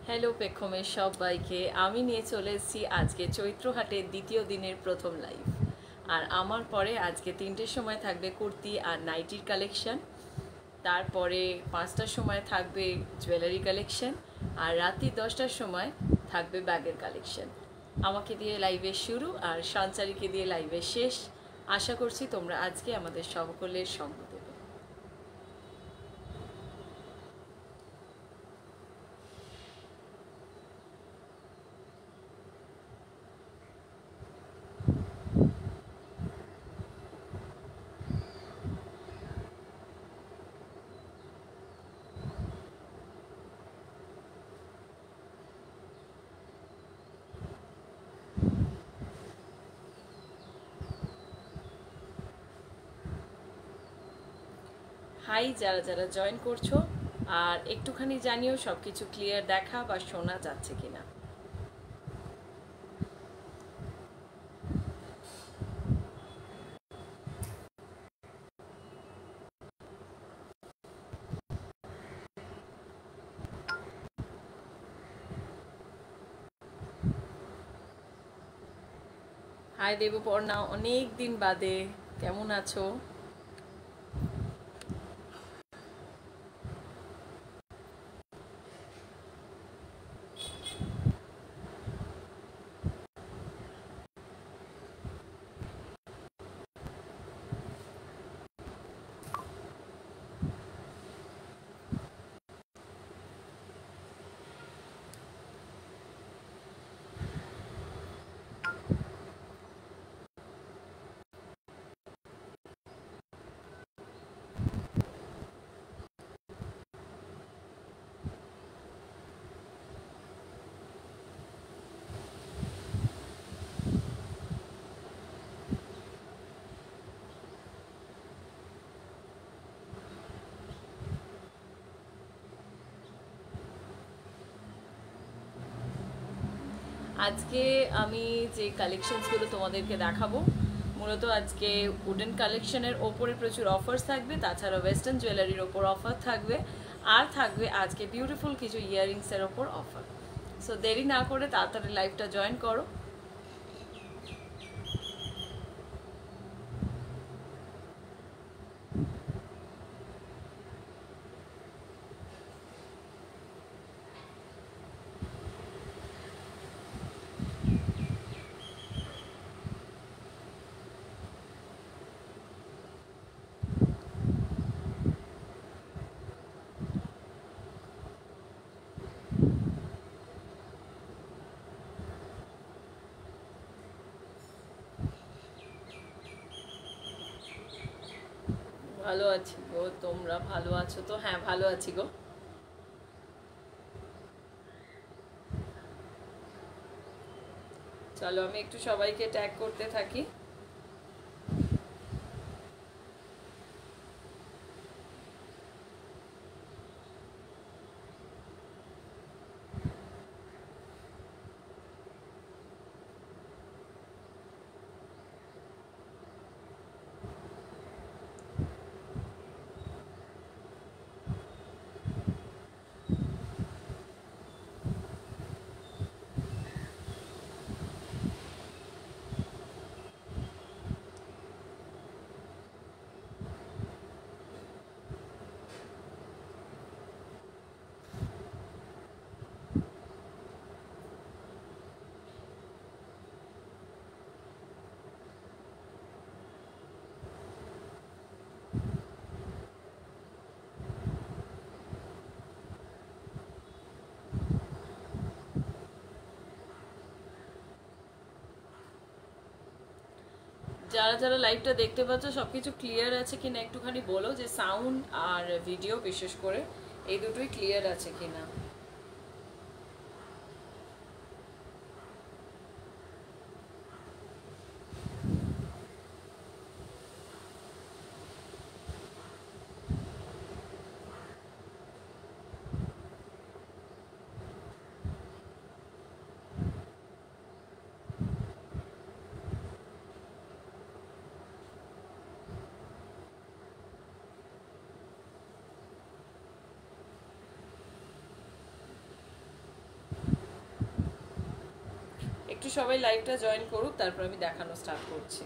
Hello পেক্ষমের সবাইকে, আমি নিয়ে চলে এসেছি আজকে চৈত্রহাটের দ্বিতীয় দিনের প্রথম লাইভ। আর আমার পরে আজকে 3টের সময় থাকবে কুর্তি আর নাইটির কালেকশন, তারপরে 5টার সময় থাকবে জুয়েলারি কালেকশন, আর রাত্রি 10টার সময় থাকবে ব্যাগের কালেকশন। আমাকে দিয়ে লাইভের শুরু আর সঞ্চারীকে দিয়ে লাইভের শেষ। আশা করছি তোমরা আজকে আমাদের সকলের সঙ্গ দেবে। হাই যারা যারা জয়েন করছো, আর একটুখানি জানিও সব কিছু ক্লিয়ার দেখা বা শোনা যাচ্ছে কিনা। হাই দেবপর্ণা, অনেক দিন বাদে, কেমন আছো? আজকে আমি যে কালেকশনসগুলো তোমাদেরকে দেখাবো, মূলত আজকে উডেন কালেকশনের ওপরে প্রচুর অফার্স থাকবে, তাছাড়া ওয়েস্টার্ন জুয়েলারির ওপর অফার থাকবে, আর থাকবে আজকে বিউটিফুল কিছু ইয়াররিংসের ওপর অফার। সো দেরি না করে তাড়াতাড়ি লাইভটা জয়েন করো। ভালো আছি গো, তোমরা ভালো আছো তো? হ্যাঁ ভালো আছি গো। চলো আমি একটু সবাইকে ট্যাগ করতে থাকি। যারা যারা লাইভটা দেখতে পাচ্ছ সবকিছু ক্লিয়ার আছে কিনা একটুখানি বলো, যে সাউন্ড আর ভিডিও বিশেষ করে এই দুটোই ক্লিয়ার আছে কিনা। একটু সবাই লাইভটা জয়েন করুক, তারপর আমি দেখানো স্টার্ট করছি।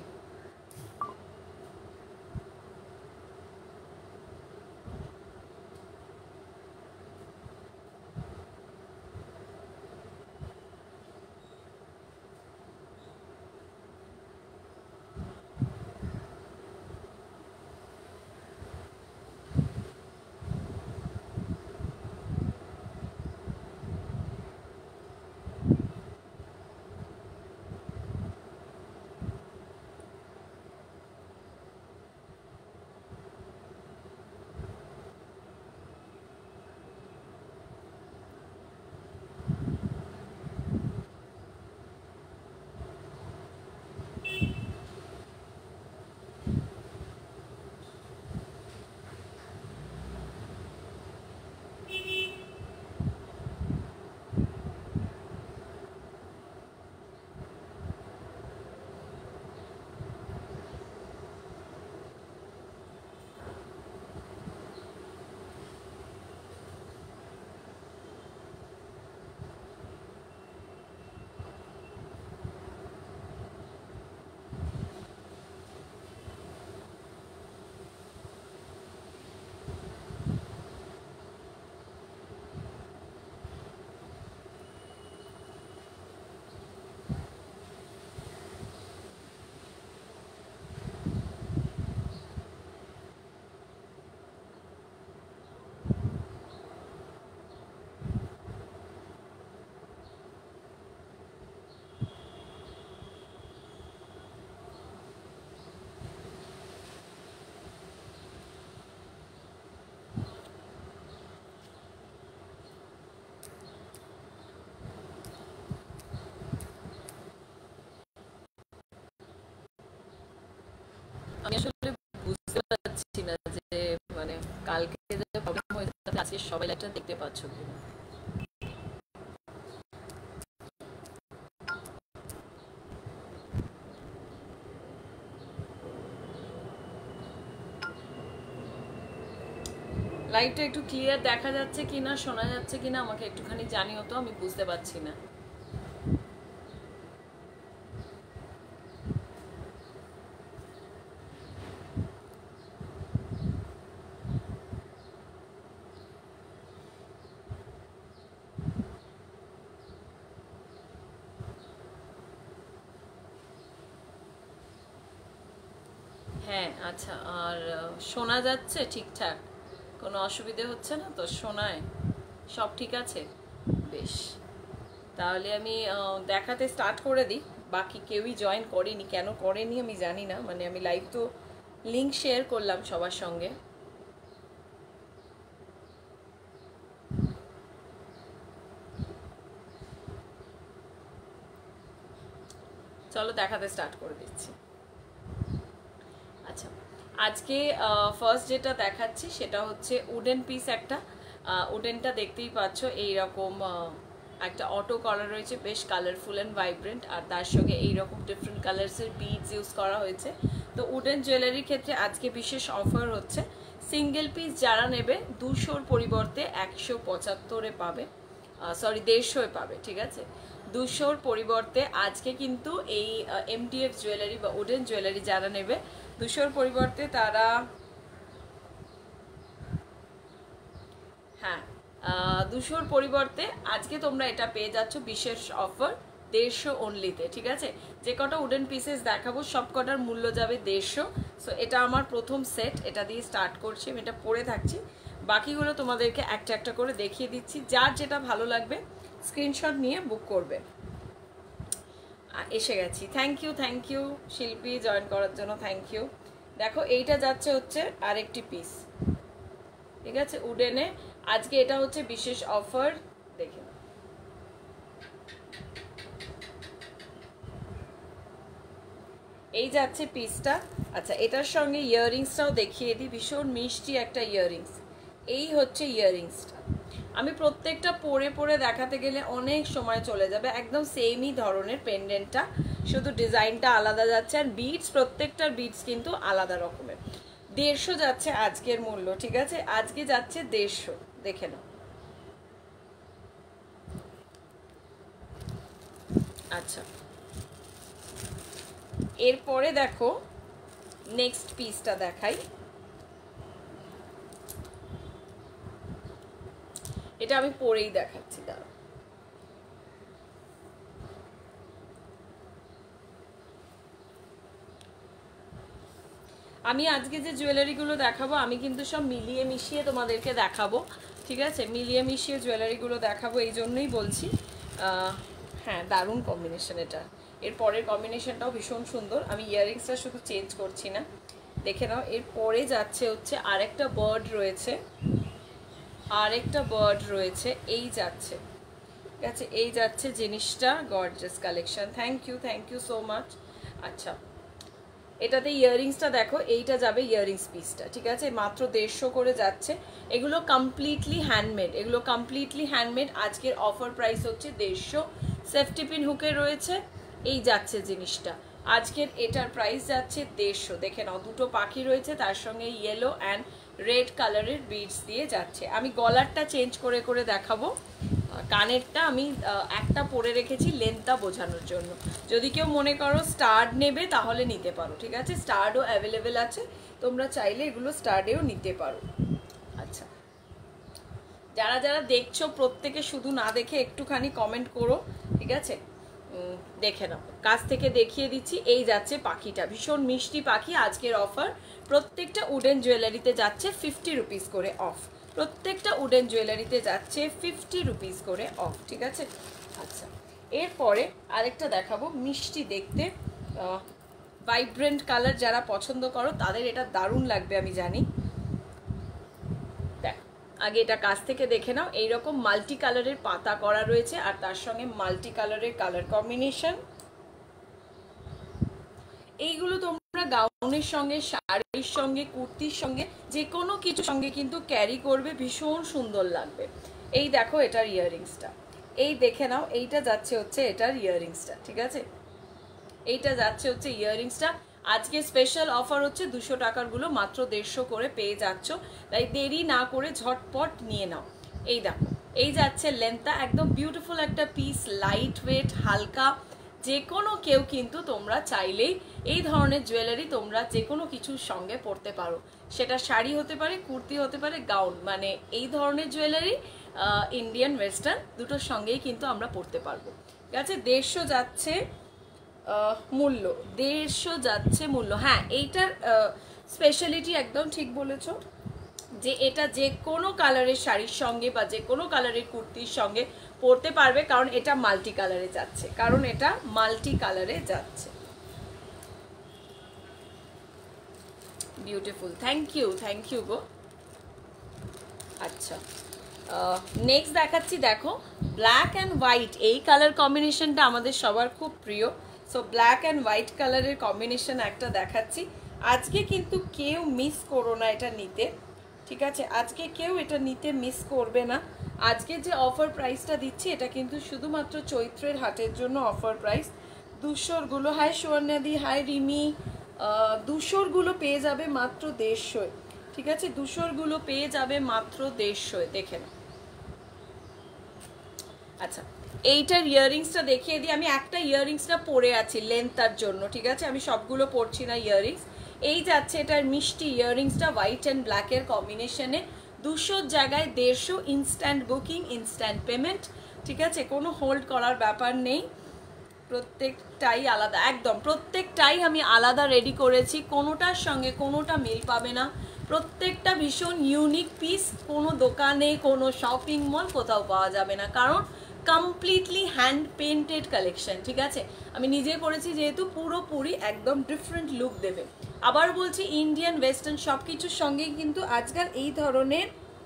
আমি আসলে বুঝতে পারছি না যে মানে কালকে যে প্রবলেম হয়েছে আজকে সবাই লাইভটা দেখতে পাচ্ছ কিনা। লাইভটা একটু ক্লিয়ার দেখা যাচ্ছে কিনা, শোনা যাচ্ছে কিনা আমাকে একটুখানি জানিও তো, আমি বুঝতে পারছি না। হ্যাঁ আচ্ছা, আর শোনা যাচ্ছে ঠিকঠাক? কোনো অসুবিধে হচ্ছে না তো? শোনায় সব ঠিক আছে? বেশ, তাহলে আমি দেখাতে স্টার্ট করে দিই। বাকি কেউই জয়েন করেনি, কেন করেনি আমি জানি না। মানে আমি লাইভ তো লিংক শেয়ার করলাম সবার সঙ্গে। চলো দেখাতে স্টার্ট করে দিচ্ছি। আচ্ছা, আজকে ফার্স্ট যেটা দেখাচ্ছি সেটা হচ্ছে উডেন পিস একটা। উডেনটা দেখতেই পাচ্ছ, এইরকম একটা অটো কলার রয়েছে, বেশ কালারফুল অ্যান্ড ভাইব্রেন্ট, আর তার সঙ্গে এইরকম ডিফারেন্ট কালার্সের বিডস ইউজ করা হয়েছে। তো উডেন জুয়েলারির ক্ষেত্রে আজকে বিশেষ অফার হচ্ছে। সিঙ্গেল পিস যারা নেবে 200-র পরিবর্তে 175-এ পাবে, সরি 150-এ পাবে, ঠিক আছে? 200-র পরিবর্তে আজকে কিন্তু এই এমটিএফ জুয়েলারি বা উডেন জুয়েলারি যারা নেবে 200-র পরিবর্তে তারা, হ্যাঁ 200-র পরিবর্তে আজকে তোমরা এটা পেয়ে যাচ্ছ বিশেষ অফার 150 অনলিতে, ঠিক আছে? যে কটা উডেন পিসেস দেখাবো সব কটার মূল্য যাবে 150। সো এটা আমার প্রথম সেট, এটা দিয়ে স্টার্ট করছি, আমি এটা পরে থাকছি। বাকিগুলো তোমাদেরকে একটা একটা করে দেখিয়ে দিচ্ছি, যার যেটা ভালো লাগবে স্ক্রিনশট নিয়ে বুক করবে। এসে গেছি, থ্যাংক ইউ শিল্পী, জয়েন করার জন্য থ্যাংক ইউ। দেখো এইটা যাচ্ছে হচ্ছে আরেকটি পিস, ঠিক আছে, উডেনে। আজকে এটা হচ্ছে বিশেষ অফার, দেখে নাও। এই যাচ্ছে পিসটা। আচ্ছা, এটার সঙ্গে ইয়াররিংসটাও দেখিয়ে দিই, ভীষণ মিষ্টি একটা ইয়াররিংস। এই হচ্ছে ইয়াররিংসটা। আমি প্রত্যেকটা পরে পরে দেখাতে গেলে অনেক সময় চলে যাবে। একদম সেমই ধরনের পেন্ডেন্টটা, শুধু ডিজাইনটা আলাদা যাচ্ছে, আর বিটস, প্রত্যেকটার বিটস কিন্তু আলাদা রকমের। 150 যাচ্ছে আজকের মূল্য, ঠিক আছে? আজকে যাচ্ছে 150, দেখে নাও। আচ্ছা, এরপরে দেখো নেক্সট পিসটা দেখাই। এটা আমি পরেই দেখাচ্ছি, দাঁড়াও। আমি আজকে যে জুয়েলারিগুলো দেখাবো আমি কিন্তু সব মিলিয়ে মিশিয়ে তোমাদেরকে দেখাবো, ঠিক আছে? মিলিয়ে মিশিয়ে জুয়েলারিগুলো দেখাবো, এই জন্যই বলছি। হ্যাঁ, দারুণ কম্বিনেশন এটা। এর পরের কম্বিনেশনটাও ভীষণ সুন্দর। আমি ইয়াররিংসটা শুধু চেঞ্জ করছি না, দেখে নাও। এর পরে যাচ্ছে হচ্ছে আরেকটা বার্ড রয়েছে, আরেকটা বার্ড রয়েছে, এই যাচ্ছে, ঠিক আছে? এই যাচ্ছে জিনিসটা, gorgeous collection. Thank you so much. আচ্ছা, এটাতে ইয়াররিংসটা দেখো, এইটা যাবে ইয়াররিংস পিসটা, ঠিক আছে? মাত্র 150 করে যাচ্ছে। এগুলো কমপ্লিটলি হ্যান্ডমেড, এগুলো কমপ্লিটলি হ্যান্ডমেড। আজকের অফার প্রাইস হচ্ছে 150। সেফটি পিন হুকে রয়েছে, এই যাচ্ছে জিনিসটা। আজকের এটার প্রাইস যাচ্ছে 150। দেখে নাও, দুটো পাখি রয়েছে, তার সঙ্গে ইয়েলো অ্যান্ড রেড কালারের বিডস দিয়ে যাচ্ছে। আমি গলারটা চেঞ্জ করে করে দেখাবো। কানেরটা আমি একটা পরে রেখেছি লেন্থটা বোঝানোর জন্য। যদি কেউ মনে করো স্টার্ড নেবে তাহলে নিতে পারো, ঠিক আছে? স্টার্ডও অ্যাভেলেবেল আছে, তোমরা চাইলে এগুলো স্টার্ডেও নিতে পারো। আচ্ছা, যারা যারা দেখছো প্রত্যেকে শুধু না দেখে একটুখানি কমেন্ট করো, ঠিক আছে? দেখে নাও, কাছ থেকে দেখিয়ে দিচ্ছি। এই যাচ্ছে পাখিটা, ভীষণ মিষ্টি পাখি। আজকের অফার প্রত্যেকটা উডেন জুয়েলারিতে যাচ্ছে 50 রুপিস করে অফ। প্রত্যেকটা উডেন জুয়েলারিতে যাচ্ছে 50 রুপিস করে অফ, ঠিক আছে? আচ্ছা, এরপরে আরেকটা দেখাবো, মিষ্টি দেখতে, ভাইব্রেন্ট কালার যারা পছন্দ করো তাদের এটা দারুণ লাগবে আমি জানি। দেখ, আগে এটা কাছ থেকে দেখে নাও। এইরকম মাল্টি কালারের পাতা করা রয়েছে, আর তার সঙ্গে মাল্টি কালারের কালার কম্বিনেশন। এইগুলো তোমরা গাউনের সঙ্গে, শাড়ির সঙ্গে, কুর্তির সঙ্গে, যে কোনো কিছুর সঙ্গে কিন্তু ক্যারি করবে, ভীষণ সুন্দর লাগবে। এই দেখো এটার ইয়াররিংসটা, এই দেখে নাও, এইটা যাচ্ছে হচ্ছে এটার ইয়াররিংসটা, ঠিক আছে? এইটা যাচ্ছে হচ্ছে ইয়াররিংসটা। আজকে স্পেশাল অফার হচ্ছে 200 টাকার গুলো মাত্র 150 করে পেয়ে যাচ্ছ, তাই দেরি না করে ঝটপট নিয়ে নাও। এই দেখো, এই যাচ্ছে লেন্থটা, একদম বিউটিফুল একটা পিস, লাইট ওয়েট, হালকা। যে কোনো কেউ কিন্তু তোমরা চাইলেই এই ধরনের জুয়েলারি তোমরা যে কোনো কিছুর সঙ্গে পরতে পারো। সেটা শাড়ি হতে পারে, কুর্তি হতে পারে, গাউন, মানে এই ধরনের জুয়েলারি ইন্ডিয়ান ওয়েস্টার্ন দুটোর সঙ্গেই কিন্তু আমরা পরতে পারবো, ঠিক আছে? 150 যাচ্ছে মূল্য, 150 যাচ্ছে মূল্য। হ্যাঁ, এইটার স্পেশালিটি একদম ঠিক বলেছো যে এটা যে কোনো কালারের শাড়ির সঙ্গে বা যে কোনো কালারের কুর্তির সঙ্গে পরতে পারবে, কারণ এটা মাল্টি কালারে যাচ্ছে, কারণ এটা মাল্টি কালারে যাচ্ছে। বিউটিফুল, থ্যাংক ইউ গো। আচ্ছা, নেক্সট দেখাচ্ছি, দেখো ব্ল্যাক অ্যান্ড হোয়াইট, এই কালার কম্বিনেশনটা আমাদের সবার খুব প্রিয়। সো ব্ল্যাক অ্যান্ড হোয়াইট কালারের কম্বিনেশন একটা দেখাচ্ছি। আজকে কিন্তু কেউ মিস করো না এটা নিতে, ঠিক আছে? আজকে কেউ এটা নিতে মিস করবে না। আজকে যে অফার প্রাইসটা দিচ্ছি এটা কিন্তু শুধুমাত্র চৈত্রের হাটের জন্য অফার প্রাইস। 200 গুলো, হাই সুবর্ণাদি, হাই রিমি, 200 গুলো পেয়ে যাবে মাত্র 150, ঠিক আছে? 200 গুলো পেয়ে যাবে মাত্র 150, দেখে না। আচ্ছা, এইটার ইয়াররিংসটা দেখিয়ে দিই। আমি একটা ইয়াররিংসটা পরে আছি লেন্থটার জন্য, ঠিক আছে? আমি সবগুলো পরছি না ইয়াররিংস। এই যাচ্ছে এটার মিষ্টি ইয়াররিংসটা, হোয়াইট অ্যান্ড ব্ল্যাকের কম্বিনেশনে। 200 জায়গায় 150, ইনস্ট্যান্ট বুকিং, ইনস্ট্যান্ট পেমেন্ট, ঠিক আছে? কোনো হোল্ড করার ব্যাপার নেই। প্রত্যেকটাই আলাদা, একদম প্রত্যেকটাই আমি আলাদা রেডি করেছি, কোনোটার সঙ্গে কোনোটা মিল পাবে না। প্রত্যেকটা ভীষণ ইউনিক পিস, কোনো দোকানে, কোনো শপিং মল কোথাও পাওয়া যাবে না, কারণ কমপ্লিটলি হ্যান্ড পেন্টেড কালেকশন, ঠিক আছে? আমি নিজে করেছি যেহেতু, পুরোপুরি একদম ডিফারেন্ট লুক দেবে। আবার বলছি, ইন্ডিয়ান ওয়েস্টার্ন সব কিছুর সঙ্গেই কিন্তু আজকাল এই ধরনের,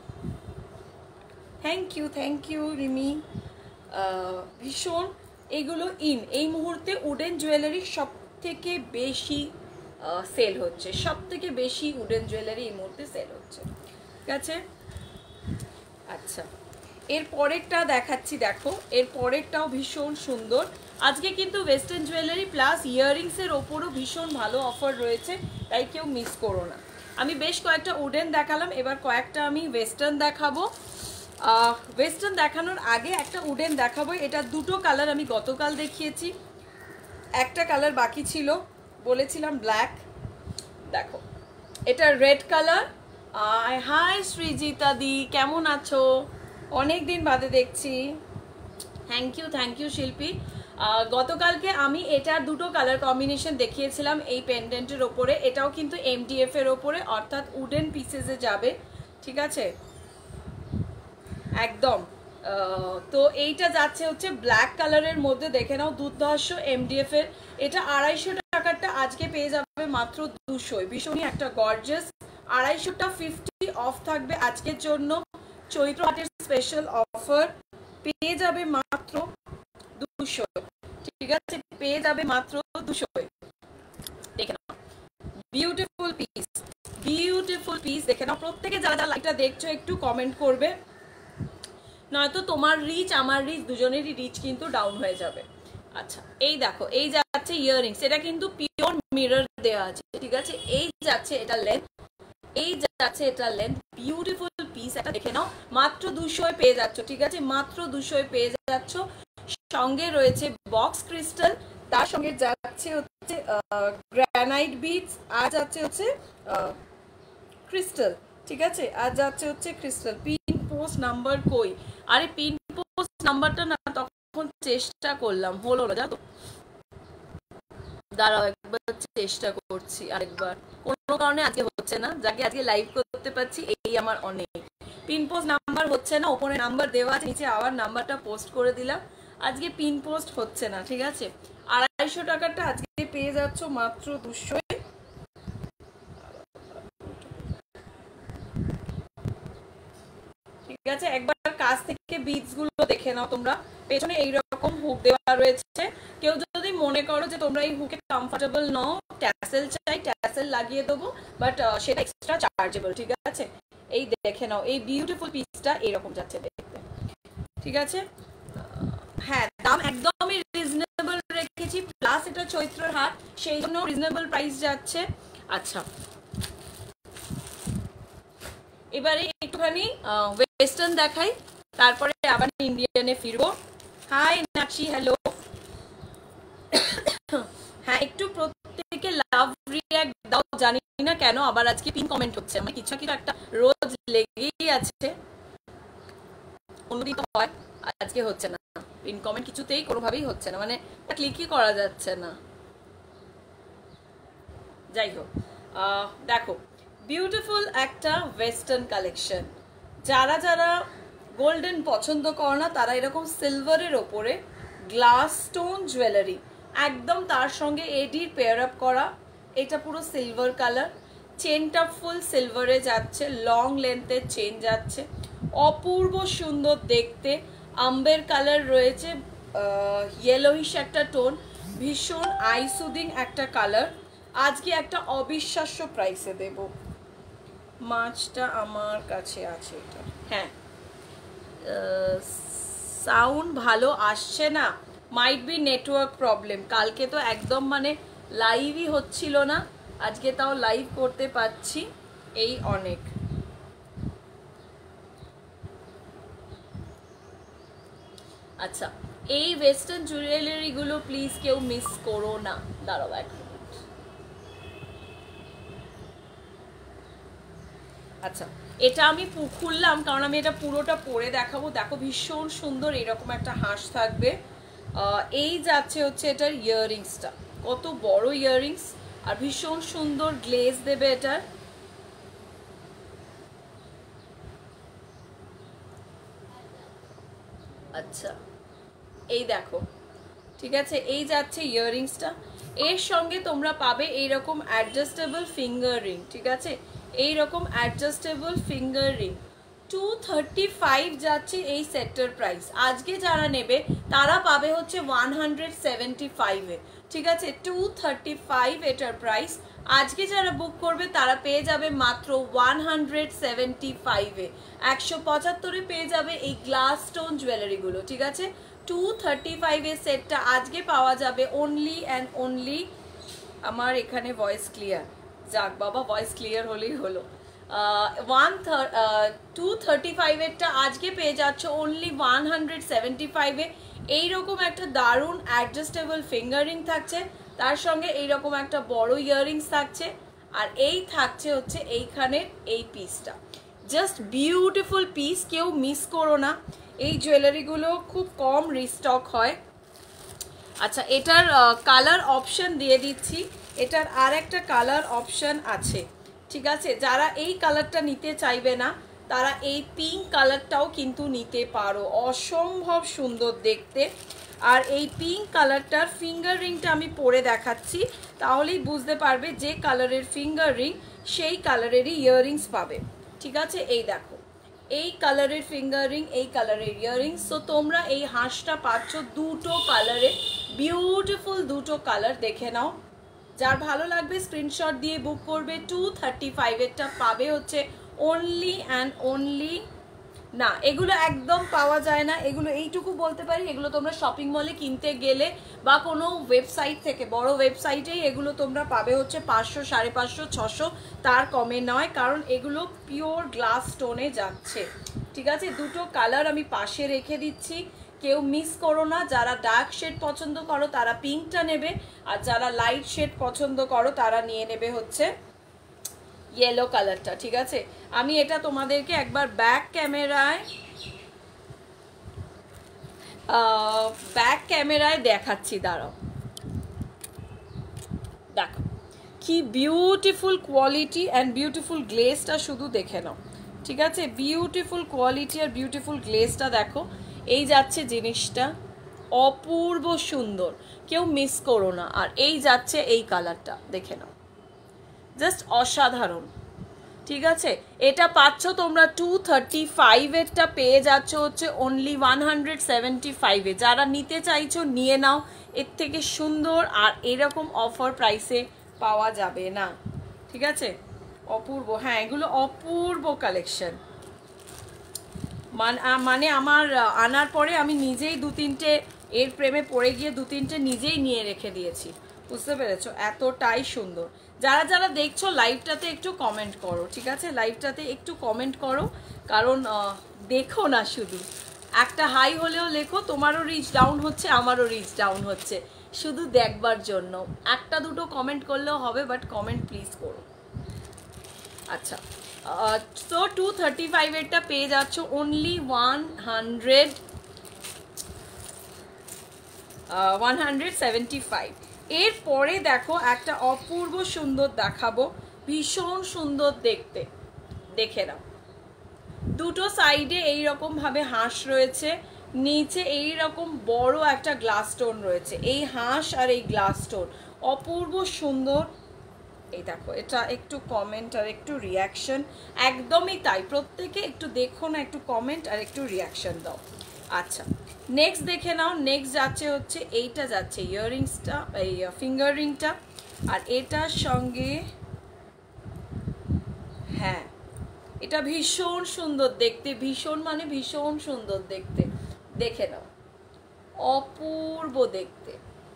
থ্যাংক ইউ রিমি, ভীষণ এগুলো এই মুহূর্তে উডেন জুয়েলারি সব থেকে বেশি সেল হচ্ছে, সব থেকে বেশি উডেন জুয়েলারি এই মুহূর্তে সেল হচ্ছে, ঠিক আছে? আচ্ছা, এর পরেরটা দেখাচ্ছি, দেখো এর পরেরটাও ভীষণ সুন্দর। আজকে কিন্তু ওয়েস্টার্ন জুয়েলারি প্লাস ইয়াররিংসের ওপরও ভীষণ ভালো অফার রয়েছে, তাই কেউ মিস করো না। আমি বেশ কয়েকটা উডেন দেখালাম, এবার কয়েকটা আমি ওয়েস্টার্ন দেখাবো। ওয়েস্টার্ন দেখানোর আগে একটা উডেন দেখাবো। এটা দুটো কালার আমি গতকাল দেখিয়েছি, একটা কালার বাকি ছিল। বলেছিলাম ব্ল্যাক, দেখো এটা red colour. Hi Srijita di, কেমন আছো? অনেক দিন বাদে দেখছি। থ্যাংক ইউ শিল্পী। গতকালকে আমি এটার দুটো কালার কম্বিনেশন দেখিয়েছিলাম এই পেন্ডেন্টের ওপরে। এটাও কিন্তু এমডিএফ এর ওপরে, অর্থাৎ উডেন পিসেসে যাবে, ঠিক আছে একদম। তো এইটা যাচ্ছে হচ্ছে ব্ল্যাক কালারের মধ্যে, দেখে নাও দুর্ধর্ষ এমডিএফ এর। এটা 250 টাকারটা আজকে পেয়ে যাবে মাত্র 200। ভীষণই একটা গর্জিয়াস। 250টা 50 অফ থাকবে আজকের জন্য, চৈত্র হাটের স্পেশাল অফার। পেয়ে যাবে মাত্র 200, ঠিক আছে, পেয়ে যাবে মাত্র 200। দেখে নাও বিউটিফুল পিস, বিউটিফুল পিস দেখে নাও। প্রত্যেকে যারা যারা লাইভটা দেখছো একটু কমেন্ট করবে, নয়তো তোমার রিচ আমার রিচ দুজনেরই রিচ কিন্তু ডাউন হয়ে যাবে। আচ্ছা এই দেখো, এই যাচ্ছে ইয়াররিংস, এটা কিন্তু পিওর মিরর দেওয়া আছে, ঠিক আছে। এই যাচ্ছে এটা লেন্থ, এই যাচ্ছে এটা লেন্থ, বিউটিফুল পিস। এটা দেখে নাও, মাত্র 200 পেয়ে যাচ্ছ, ঠিক আছে, মাত্র 200 পেয়ে যাচ্ছ। সঙ্গে রয়েছে বক্স ক্রিস্টাল, তার সঙ্গে যাচ্ছে হচ্ছে গ্রানাইট বিটস, আর যাচ্ছে হচ্ছে ক্রিস্টাল, ঠিক আছে, আর যাচ্ছে হচ্ছে ক্রিস্টাল। পিন পোস্ট নাম্বার কই? আরে পিন পোস্ট নাম্বারটা না তখন চেষ্টা করলাম, হলো না জানো তো। দাঁড়াও একবার চেষ্টা করছি আরেকবার, কোনো কারণে আজকে হচ্ছে না। যাকে আজকে লাইভ করতে পারছি এই আমার অনেক। পিন পোস্ট নাম্বার হচ্ছে না, ওপরে নাম্বার দেওয়া আছে, নিচে আবার নাম্বারটা পোস্ট করে দিলাম। আজকে পিন পোস্ট হচ্ছে না, ঠিক আছে। 250 টাকাটা আজকে পেয়ে যাচ্ছ মাত্র 200। ঠিক আছে, একবার কাছ থেকে বিটস গুলো দেখে নাও তোমরা। পেছনে এইরকম হুক দেওয়া রয়েছে। কেউ যদি মনে করো যে তোমরা এই হুকে কমফোর্টেবল নও, ট্যাসেল চাই, ট্যাসেল লাগিয়ে দেবো, বাট সেটা এক্সট্রা চার্জেবল, ঠিক আছে। এই দেখে নাও, এই বিউটিফুল পিসটা এরকম যাচ্ছে দেখতে, ঠিক আছে। হ্যাঁ, দাম একদমই রিজনেবল রেখেছি, প্লাস এটা চৈত্রের হাট, সেই জন্য রিজনেবল প্রাইস যাচ্ছে। আচ্ছা এবারে একটুখানি ওয়েস্টার্ন দেখাই, তারপরে আবার ইন্ডিয়ানে ফিরবো। হাই নাচি, হ্যালো। হ্যাঁ একটু প্রত্যেকে লাভ রিঅ্যাক্ট দাও, জানি না কেন আবার আজকে পিন কমেন্ট হচ্ছে, মানে কিছু কিছু একটা রোজ লেগেই আছে, অন্যদিন তো হয়, আজকে হচ্ছে না। পিন কমেন্ট কিছুতেই কোনোভাবেই হচ্ছে না, মানে ক্লিকই করা যাচ্ছে না। যাই হোক, দেখো বিউটিফুল একটা ওয়েস্টার্ন কালেকশন। যারা যারা গোল্ডেন পছন্দ করো না, তারা এরকম সিলভারের ওপরে গ্লাস স্টোন জুয়েলারি, একদম তার সঙ্গে এডির পেয়ার আপ করা। এটা পুরো সিলভার কালার, চেনটা ফুল সিলভারে যাচ্ছে, লং লেন্থের চেন যাচ্ছে, অপূর্ব সুন্দর দেখতে। আম্বের কালার রয়েছে, ইয়েলোইশ একটা টোন, ভীষণ আই সুদিং একটা কালার। আজকে একটা অবিশ্বাস্য প্রাইসে দেব। মাছটা আমার কাছে আছে এটা, হ্যাঁ। সাউন্ড ভালো আসছে না, মাইট বি নেটওয়ার্ক প্রবলেম। কালকে তো একদম মানে লাইভই হচ্ছিল না, আজকে তাও লাইভ করতে পারছি, এই অনেক। আচ্ছা এই ওয়েস্টার্ন জুয়েলারিগুলো প্লিজ কেউ মিস করো না। দাঁড়াও এক মিনিট। আচ্ছা এটা আমি খুললাম কারণ আমি এটা পুরোটা পরে দেখাবো। দেখো ভীষণ সুন্দর এরকম একটা হাঁস থাকবে। এই যাচ্ছে হচ্ছে এটার ইয়াররিংসটা, কত বড় ইয়াররিংস, আর ভীষণ সুন্দর গ্লেজ দেবে এটার। আচ্ছা এই দেখো, ঠিক আছে, এই যাচ্ছে ইয়াররিংসটা। এর সঙ্গে তোমরা পাবে এইরকম অ্যাডজাস্টেবল ফিঙ্গার রিং, ঠিক আছে, এইরকম অ্যাডজাস্টেবল ফিঙ্গার রিং। 235 যাচ্ছে এই সেটটার প্রাইস। আজকে যারা নেবে তারা পাবে হচ্ছে 175-এ, ঠিক আছে, 235 এটার প্রাইস। আজকে যারা বুক করবে তারা পেয়ে যাবে মাত্র 175-এ। 175-এ পেয়ে যাবে এই গ্লাস স্টোন জুয়েলারিগুলো, ঠিক আছে। 235-এর সেটটা আজকে পাওয়া যাবে অনলি অ্যান্ড অনলি। আমার এখানে ভয়েস ক্লিয়ার, যাক বাবা ভয়েস ক্লিয়ার হলেই হলো। 235-এরটা আজকে পেয়ে যাচ্ছ অনলি 175-এ। এইরকম একটা দারুণ অ্যাডজাস্টেবল ফিঙ্গারিং থাকছে, তার সঙ্গে এইরকম একটা বড় ইয়াররিংস থাকছে, আর এই থাকছে হচ্ছে এইখানের এই পিসটা। জাস্ট বিউটিফুল পিস, কেউ মিস করো না। এই জুয়েলারিগুলো খুব কম রিস্টক হয়। আচ্ছা, এটার কালার অপশন দিয়ে দিচ্ছি। এটার আর একটা কালার অপশন আছে, ঠিক আছে? যারা এই কালারটা নিতে চাইবে না তারা এই পিঙ্ক কালারটাও কিন্তু নিতে পারো, অসম্ভব সুন্দর দেখতে। আর এই পিঙ্ক কালারটার ফিঙ্গার রিংটা আমি পরে দেখাচ্ছি, তাহলেই বুঝতে পারবে যে কালারের ফিঙ্গার রিং সেই কালারেরই ইয়াররিংস পাবে, ঠিক আছে? এই দেখো, এই কালারের ফিঙ্গার রিং, এই কালারের ইয়াররিংস। তো তোমরা এই হাঁসটা পাচ্ছ দুটো কালারে, বিউটিফুল দুটো কালার। দেখে নাও, যার ভালো লাগবে স্ক্রিনশট দিয়ে বুক করবে। 235-এরটা পাবে হচ্ছে অনলি অ্যান্ড অনলি, না এগুলো একদম পাওয়া যায় না, এগুলো এইটুকু বলতে পারি, এগুলো তোমরা শপিং মলে কিনতে গেলে বা কোনো ওয়েবসাইট থেকে, বড় ওয়েবসাইটেই এগুলো তোমরা পাবে হচ্ছে 500, 550, 600, তার কমে নয়, কারণ এগুলো পিওর গ্লাস স্টোনে যাচ্ছে, ঠিক আছে? দুটো কালার আমি পাশে রেখে দিচ্ছি, কেউ মিস করো না। যারা ডার্ক শেড পছন্দ করো তারা পিঙ্কটা নেবে, আর যারা লাইট শেড পছন্দ করো তারা নিয়ে নেবে হচ্ছে ইয়েলো কালারটা, ঠিক আছে? আমি এটা তোমাদেরকে একবার ব্যাক ক্যামেরায় দেখাচ্ছি, দাঁড়াও। দেখো কি বিউটিফুল কোয়ালিটি অ্যান্ড বিউটিফুল গ্লেজটা শুধু দেখে নাও, ঠিক আছে? বিউটিফুল কোয়ালিটি আর বিউটিফুল গ্লেজটা দেখো। এই যাচ্ছে জিনিসটা, অপূর্ব সুন্দর, কেউ মিস করো না। আর এই যাচ্ছে এই কালারটা, দেখে নাও, জাস্ট অসাধারণ, ঠিক আছে? এটা পাচ্ছ তোমরা 235-এরটা পেয়ে যাচ্ছ হচ্ছে অনলি 175-এ। যারা নিতে চাইছো নিয়ে নাও, এর থেকে সুন্দর আর এরকম অফার প্রাইসে পাওয়া যাবে না, ঠিক আছে? অপূর্ব, হ্যাঁ এগুলো অপূর্ব কালেকশন। মানে আমার আনার পরে আমি নিজেই 2-3টে এর প্রেমে পড়ে গিয়ে 2-3টে নিজেই নিয়ে রেখে দিয়েছি, বুঝতে পেরেছো? এতটাই সুন্দর। যারা যারা দেখছো লাইভটাতে একটু কমেন্ট করো, ঠিক আছে? লাইভটাতে একটু কমেন্ট করো, কারণ দেখো না, শুধু একটা হাই হলেও লেখো, তোমারও রিচ ডাউন হচ্ছে, আমারও রিচ ডাউন হচ্ছে, শুধু দেখবার জন্য। একটা দুটো কমেন্ট করলেও হবে, বাট কমেন্ট প্লিজ করো। আচ্ছা, তো 235-এরটা পেয়ে যাচ্ছ অনলি 175। এরপরে দেখো একটা অপূর্ব সুন্দর দেখাবো, ভীষণ সুন্দর দেখতে, দেখে নাও। দুটো সাইডে এইরকম ভাবে হাঁস রয়েছে, নিচে এইরকম বড় একটা গ্লাস স্টোন রয়েছে। এই হাঁস আর এই গ্লাস স্টোন অপূর্ব সুন্দর। এই দেখো, এটা একটু কমেন্ট আর একটু রিয়াকশন, একদমই তাই, প্রত্যেকে একটু দেখো না, একটু কমেন্ট আর একটু রিয়াকশন দাও। আচ্ছা, নেক্সট দেখে নাও। নেক্সট যাচ্ছে হচ্ছে এইটা, যাচ্ছে ইয়াররিংসটা, এই ফিঙ্গার রিংটা, আর এটার সঙ্গে, হ্যাঁ এটা ভীষণ সুন্দর দেখতে, ভীষণ মানে ভীষণ সুন্দর দেখতে, দেখে নাও, অপূর্ব দেখতে।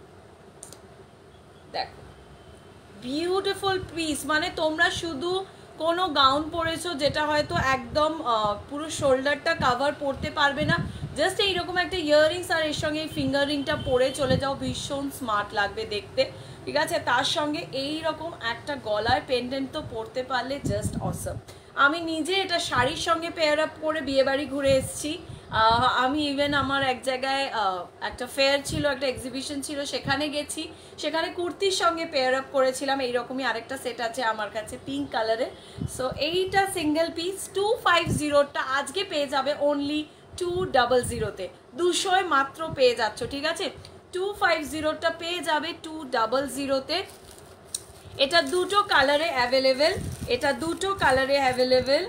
দেখো বিউটিফুল পিস, মানে তোমরা শুধু কোনো গাউন পরেছো যেটা হয়তো একদম পুরো শোল্ডারটা কাভার পরতে পারবে না, জাস্ট এইরকম একটা ইয়াররিংস আর এর সঙ্গে এই ফিঙ্গার রিংটা পরে চলে যাও, ভীষণ স্মার্ট লাগবে দেখতে, ঠিক আছে? তার সঙ্গে এই রকম একটা গলায় পেন্ডেন্ট তো পরতে পারলে জাস্ট অসম। আমি নিজে এটা শাড়ির সঙ্গে পেয়ার আপ করে বিয়েবাড়ি ঘুরে এসেছি। আমি ইভেন আমার এক জায়গায় একটা ফেয়ার ছিল, একটা এক্সিবিশন ছিল, সেখানে গেছি, সেখানে কুর্তির সঙ্গে পেয়ার আপ করেছিলাম। এইরকমই আরেকটা সেট আছে আমার কাছে পিঙ্ক কালারের। সো এইটা সিঙ্গেল পিস 250টা আজকে পেয়ে যাবে অনলি 200-তে, 200 মাত্র পেয়ে যাচ্ছ, ঠিক আছে? 250টা পেয়ে যাবে 200-তে। এটা দুটো কালারে অ্যাভেলেবেল, এটা দুটো কালারে অ্যাভেলেবেল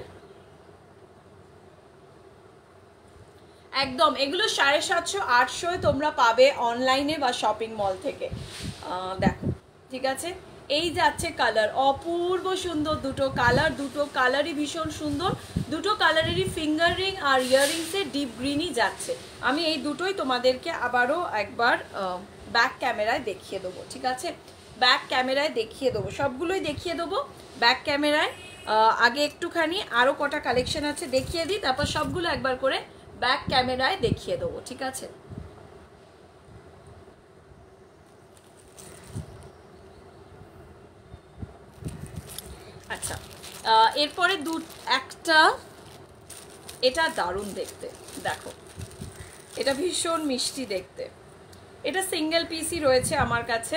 একদম। এগুলো 750-800 তোমরা পাবে অনলাইনে বা শপিং মল থেকে। দেখো, ঠিক আছে? এই যাচ্ছে কালার, অপূর্ব সুন্দর দুটো কালার, দুটো কালারই ভীষণ সুন্দর, দুটো কালারেরই ফিঙ্গার রিং আর ইয়াররিংসের ডিপ গ্রিনই যাচ্ছে। আমি এই দুটোই তোমাদেরকে আবারও একবার ব্যাক ক্যামেরায় দেখিয়ে দেবো, ঠিক আছে? ব্যাক ক্যামেরায় দেখিয়ে দেবো, সবগুলোই দেখিয়ে দেবো ব্যাক ক্যামেরায়। আগে একটুখানি আরও কটা কালেকশন আছে দেখিয়ে দিই, তারপর সবগুলো একবার করে ব্যাক ক্যামেরায় দেখিয়ে দেবো, ঠিক আছে? আচ্ছা, এরপরে একটা, এটা দারুণ দেখতে, দেখো এটা ভীষণ মিষ্টি দেখতে, এটা সিঙ্গেল পিসই রয়েছে আমার কাছে।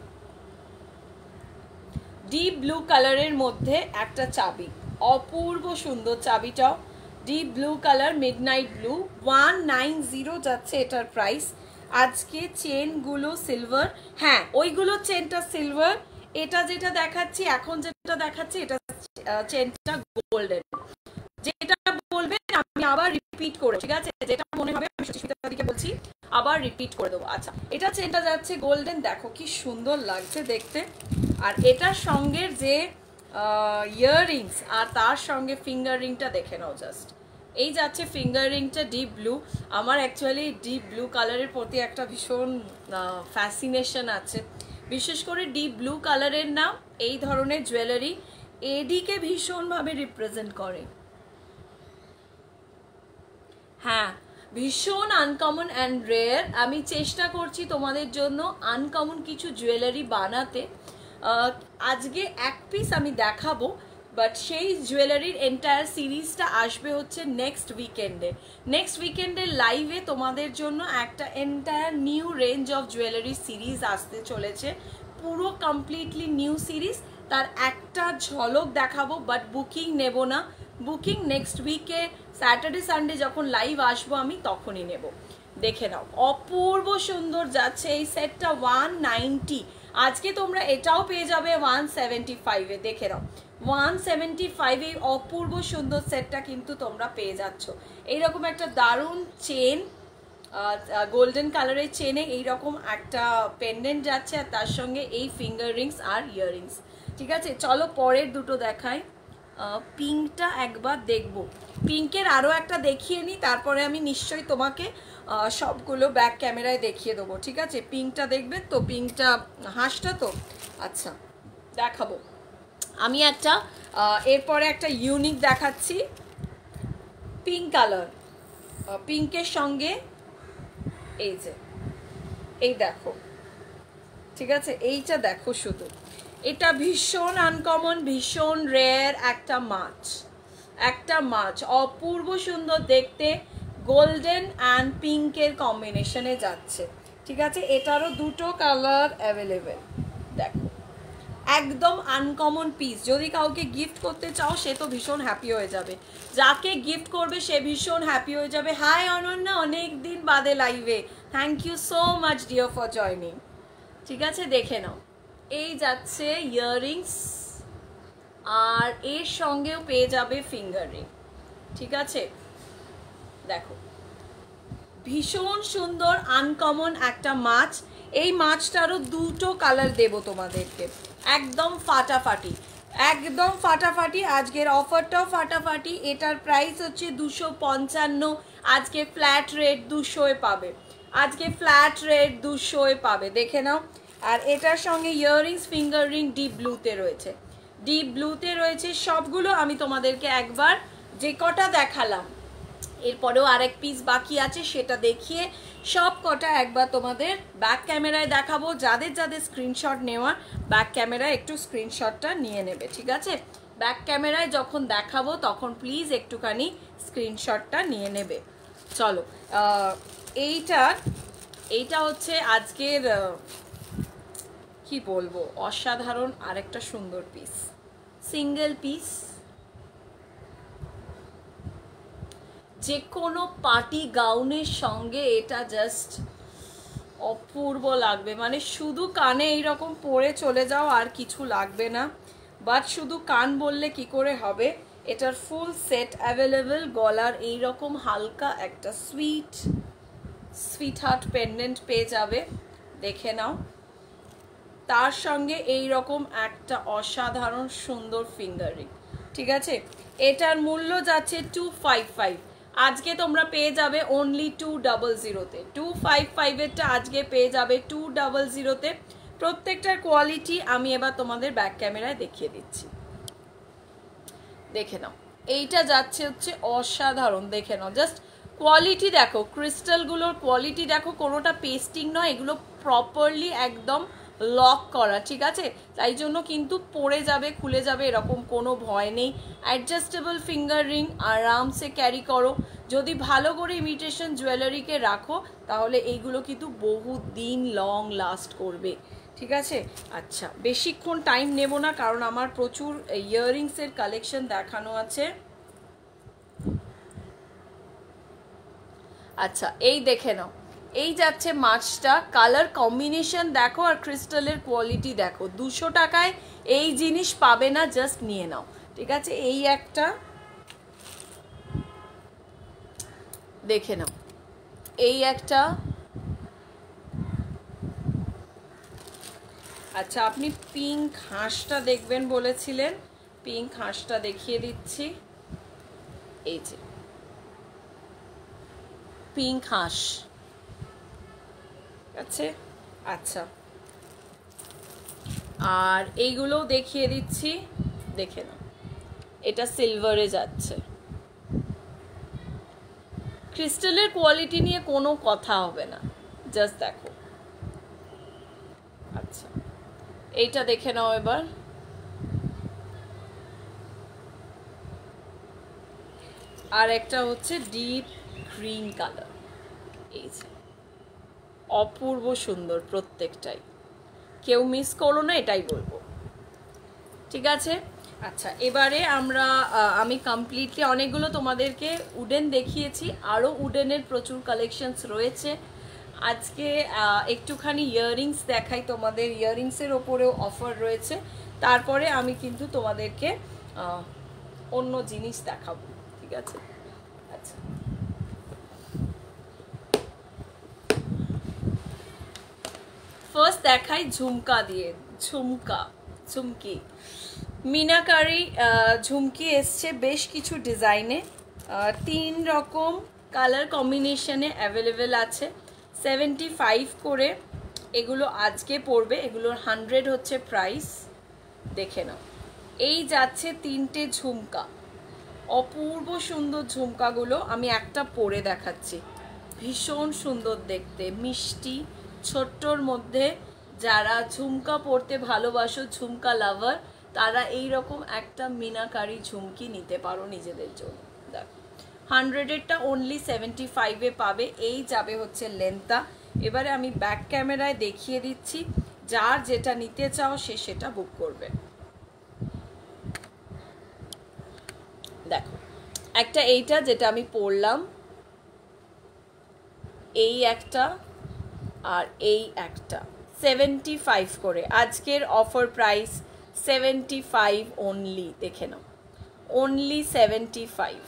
ডিপ ব্লু কালারের মধ্যে একটা চাবি, অপূর্ব সুন্দর চাবিটাও, deep blue colour, midnight blue, 190 যাচ্ছে এটার প্রাইস। আজকে চেনগুলো সিলভার, হ্যাঁ ওইগুলো চেনটা সিলভার, এটা যেটা দেখাচ্ছি এখন, যেটা দেখাচ্ছি এটা চেনটা গোল্ডেন। যেটা বলবেন আমি আবার রিপিট করে, ঠিক আছে, যেটা মনে হবে আমি সুস্মিতাদিকে বলছি আবার রিপিট করে দেবো। আচ্ছা, এটা চেনটা যাচ্ছে গোল্ডেন, দেখো কি সুন্দর লাগছে দেখতে। আর এটার সঙ্গে যে ইয়াররিংস আর তার সঙ্গে ফিঙ্গার রিংটা দেখে নাও জাস্ট। এই যাচ্ছে ফিঙ্গার রিংটা ডিপ ব্লু। আমার অ্যাকচুয়ালি ডিপ ব্লু কালারের প্রতি একটা ভীষণ ফ্যাসিনেশন আছে, বিশেষ করে ডিপ ব্লু কালারের না এই ধরনের জুয়েলারি এডিকে ভীষণভাবে রিপ্রেজেন্ট করে। হ্যাঁ, ভীষণ আনকমন অ্যান্ড রেয়ার। আমি চেষ্টা করছি তোমাদের জন্য আনকমন কিছু জুয়েলারি বানাতে। আজকে এক পিস আমি দেখাবো, বাট সেই জুয়েলারির এন্টায়ার সিরিজটা আসবে হচ্ছে নেক্সট উইকেন্ডে। নেক্সট উইকেন্ডে লাইভে তোমাদের জন্য একটা entire new range of jewellery series আসতে চলেছে, পুরো কমপ্লিটলি নিউ সিরিজ। তার একটা ঝলক দেখাবো, বাট বুকিং নেব না। বুকিং নেক্সট উইকে স্যাটারডে সানডে যখন লাইভ আসবো আমি তখনই নেব। দেখে নাও, অপূর্ব সুন্দর যাচ্ছে এই সেটটা, 190। আজকে তোমরা এটাও পেয়ে যাবে 175-এ। দেখে নাও 175 এই অপূর্ব সুন্দর সেটটা কিন্তু তোমরা পেয়ে যাচ্ছ। এইরকম একটা দারুণ চেন, গোল্ডেন কালারের চেনে এইরকম একটা পেন্ডেন্ট যাচ্ছে, আর তার সঙ্গে এই ফিঙ্গার রিংস আর ইয়াররিংস। ঠিক আছে, চলো পরের দুটো দেখাই। পিঙ্কটা একবার দেখবো, পিঙ্কের আরও একটা দেখিয়ে নিই, তারপরে আমি নিশ্চয়ই তোমাকে সবগুলো ব্যাক ক্যামেরায় দেখিয়ে দেবো। ঠিক আছে, পিঙ্কটা দেখবে তো, পিঙ্কটা হাঁসটা তো। আচ্ছা দেখাবো আমি একটা, এরপরে একটা ইউনিক দেখাচ্ছি, পিঙ্ক কালার, পিঙ্কের সঙ্গে এই যে এই দেখো, ঠিক আছে, এইটা দেখো শুধু, এটা ভীষণ আনকমন, ভীষণ রেয়ার একটা মাছ, একটা মাছ অপূর্ব সুন্দর দেখতে, গোল্ডেন অ্যান্ড পিঙ্কের কম্বিনেশনে যাচ্ছে। ঠিক আছে, এটারও দুটো কালার অ্যাভেলেবেল, দেখো একদম আনকমন পিস। যদি কাউকে গিফট করতে চাও সে তো ভীষণ হ্যাপি হয়ে যাবে, যাকে গিফট করবে সে ভীষণ হ্যাপি হয়ে যাবে। হাই অনন্যা, অনেক দিন বাদে লাইভে, thank you so much dear for joining. ঠিক আছে, দেখে নাও, এই যাচ্ছে ইয়াররিংস আর এর সঙ্গেও পেয়ে যাবে ফিঙ্গার রিং। ঠিক আছে, দেখো ভীষণ সুন্দর আনকমন একটা মাছ। এই মাছটারও দুটো কালার দেব তোমাদেরকে, একদম ফাটাফাটি, একদম ফাটাফাটি। আজকের অফারটাও ফাটাফাটি। এটার প্রাইস হচ্ছে 255, আজকে ফ্ল্যাট রেট 200-এ পাবে, আজকে ফ্ল্যাট রেট 200-এ পাবে, দেখে নাও। আর এটার সঙ্গে ইয়াররিংস ফিঙ্গার রিং ডিপ ব্লুতে রয়েছে, ডিপ ব্লুতে রয়েছে সবগুলো। আমি তোমাদেরকে একবার যে কটা দেখালাম, এরপরেও আরেক পিস বাকি আছে, সেটা দেখিয়ে সব কটা একবার তোমাদের ব্যাক ক্যামেরায় দেখাবো। যাদের যাদের স্ক্রিনশট নেওয়ার, ব্যাক ক্যামেরায় একটু স্ক্রিনশটটা নিয়ে নেবে। ঠিক আছে, ব্যাক ক্যামেরায় যখন দেখাবো তখন প্লিজ একটুখানি স্ক্রিনশটটা নিয়ে নেবে। চলো, এইটা হচ্ছে আজকের কি বলবো, অসাধারণ আরেকটা সুন্দর পিস, সিঙ্গেল পিস, যে কোনো পার্টি গাউনের সঙ্গে এটা জাস্ট অপূর্ব লাগবে। মানে শুধু কানে এইরকম পরে চলে যাও, আর কিছু লাগবে না। বাট শুধু কান বললে কি করে হবে, এটার ফুল সেট অ্যাভেলেবেল। গলার এইরকম হালকা একটা সুইট হার্ট পেন্ডেন্ট পেয়ে যাবে, দেখে নাও। তার সঙ্গে এই রকম একটা অসাধারণ সুন্দর ফিঙ্গার রিং। ঠিক আছে, এটার মূল্য যাচ্ছে 255, আজকে তোমরা পেয়ে যাবে অনলি 200-তে। 255-এরটা আজকে পেয়ে যাবে 200-তে। প্রত্যেকটার কোয়ালিটি আমি এবার তোমাদের ব্যাক ক্যামেরায় দেখিয়ে দিচ্ছি, দেখে নাও। এইটা যাচ্ছে হচ্ছে অসাধারণ, দেখে নাও, জাস্ট কোয়ালিটি দেখো, ক্রিস্টালগুলোর কোয়ালিটি দেখো, কোনোটা পেস্টিং নয়, এগুলো প্রপারলি একদম লক করা, ঠিক আছে? তাই জন্য কিন্তু পড়ে যাবে, খুলে যাবে, এরকম কোনো ভয় নেই। অ্যাডজাস্টেবল ফিঙ্গার রিং, আরামসে ক্যারি করো। যদি ভালো করে ইমিটেশন জুয়েলারিকে রাখো তাহলে এইগুলো কিন্তু বহু দিন লং লাস্ট করবে, ঠিক আছে? আচ্ছা, বেশিক্ষণ টাইম নেব না কারণ আমার প্রচুর ইয়াররিংসের কালেকশন দেখানো আছে। আচ্ছা, এই দেখে নাও, এই যাচ্ছে মাছটা, কালার কম্বিনেশন দেখো আর ক্রিস্টালের কোয়ালিটি দেখো। 200 টাকায় এই জিনিস পাবে না, জাস্ট নিয়ে নাও, ঠিক আছে? এই একটা দেখে নাও, এই একটা। আচ্ছা, আপনি পিঙ্ক হাঁসটা দেখবেন বলেছিলেন, পিঙ্ক হাঁসটা দেখিয়ে দিচ্ছি। এই যে পিঙ্ক হাঁস আছে। আচ্ছা, আর এইগুলোও দেখিয়ে দিচ্ছি, দেখে নাও। এটা সিলভারে যাচ্ছে। ক্রিস্টালের কোয়ালিটি নিয়ে কোনো কথা হবে না, জাস্ট দেখো। আচ্ছা, এইটা দেখে নাও এবার। আর একটা হচ্ছে ডিপ গ্রিন কালার, এই যে অপূর্ব সুন্দর প্রত্যেকটাই, কেউ মিস করো না এটাই বলবো, ঠিক আছে? আচ্ছা, এবারে আমি কমপ্লিটলি অনেকগুলো তোমাদেরকে উডেন দেখিয়েছি, আরও উডেনের প্রচুর কালেকশনস রয়েছে। আজকে একটুখানি ইয়াররিংস দেখাই তোমাদের, ইয়াররিংসের ওপরেও অফার রয়েছে। তারপরে আমি কিন্তু তোমাদেরকে অন্য জিনিস দেখাবো, ঠিক আছে? আচ্ছা, ফার্স্ট দেখাই ঝুমকা দিয়ে, ঝুমকি মিনাকারি ঝুমকি এসছে বেশ কিছু ডিজাইনে, 3 রকম কালার কম্বিনেশনে অ্যাভেলেবেল আছে। 75 করে এগুলো আজকে পড়বে, এগুলোর 100 হচ্ছে প্রাইস, দেখে নাও। এই যাচ্ছে 3টে ঝুমকা, অপূর্ব সুন্দর ঝুমকাগুলো। আমি একটা পরে দেখাচ্ছি, ভীষণ সুন্দর দেখতে, মিষ্টি, ছোট্টর মধ্যে। যারা ঝুমকা পরতে ভালোবাসো, ঝুমকা লাভার, তারা এই রকম একটা মিনাকারি ঝুমকি নিতে পারো নিজেদের জন্য। দেখো, 100-এরটা অনলি 75-এ পাবে। এই যাবে হচ্ছে লেন্থা। এবারে আমি ব্যাক ক্যামেরায় দেখিয়ে দিচ্ছি, যার যেটা নিতে চাও সে সেটা বুক করবে। দেখো, একটা এইটা যেটা আমি পরলাম, এই একটা আর এই একটা, 75 করে আজকের অফার প্রাইস, 75 অনলি, দেখে নাও, অনলি 75।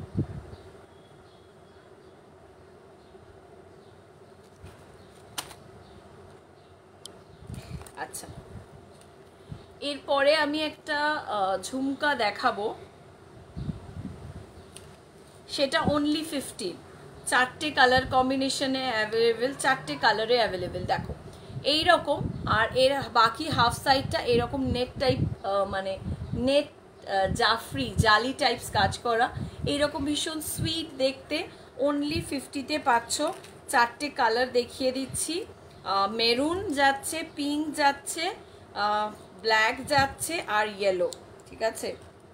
আচ্ছা, এরপরে আমি একটা ঝুমকা দেখাবো, সেটা অনলি 15, 4টে কালার কম্বিনেশনে অ্যাভেলেবেল, 4টে কালারে অ্যাভেলেবেল। দেখো এই রকম, আর এর বাকি হাফ সাইডটা এরকম নেট টাইপ, মানে নেট জাফরি জালি টাইপস কাজ করা, এইরকম ভীষণ সুইট দেখতে। অনলি 50-তে পাচ্ছ। 4টে কালার দেখিয়ে দিচ্ছি, মেরুন যাচ্ছে, পিঙ্ক যাচ্ছে, ব্ল্যাক যাচ্ছে আর ইয়েলো, ঠিক আছে?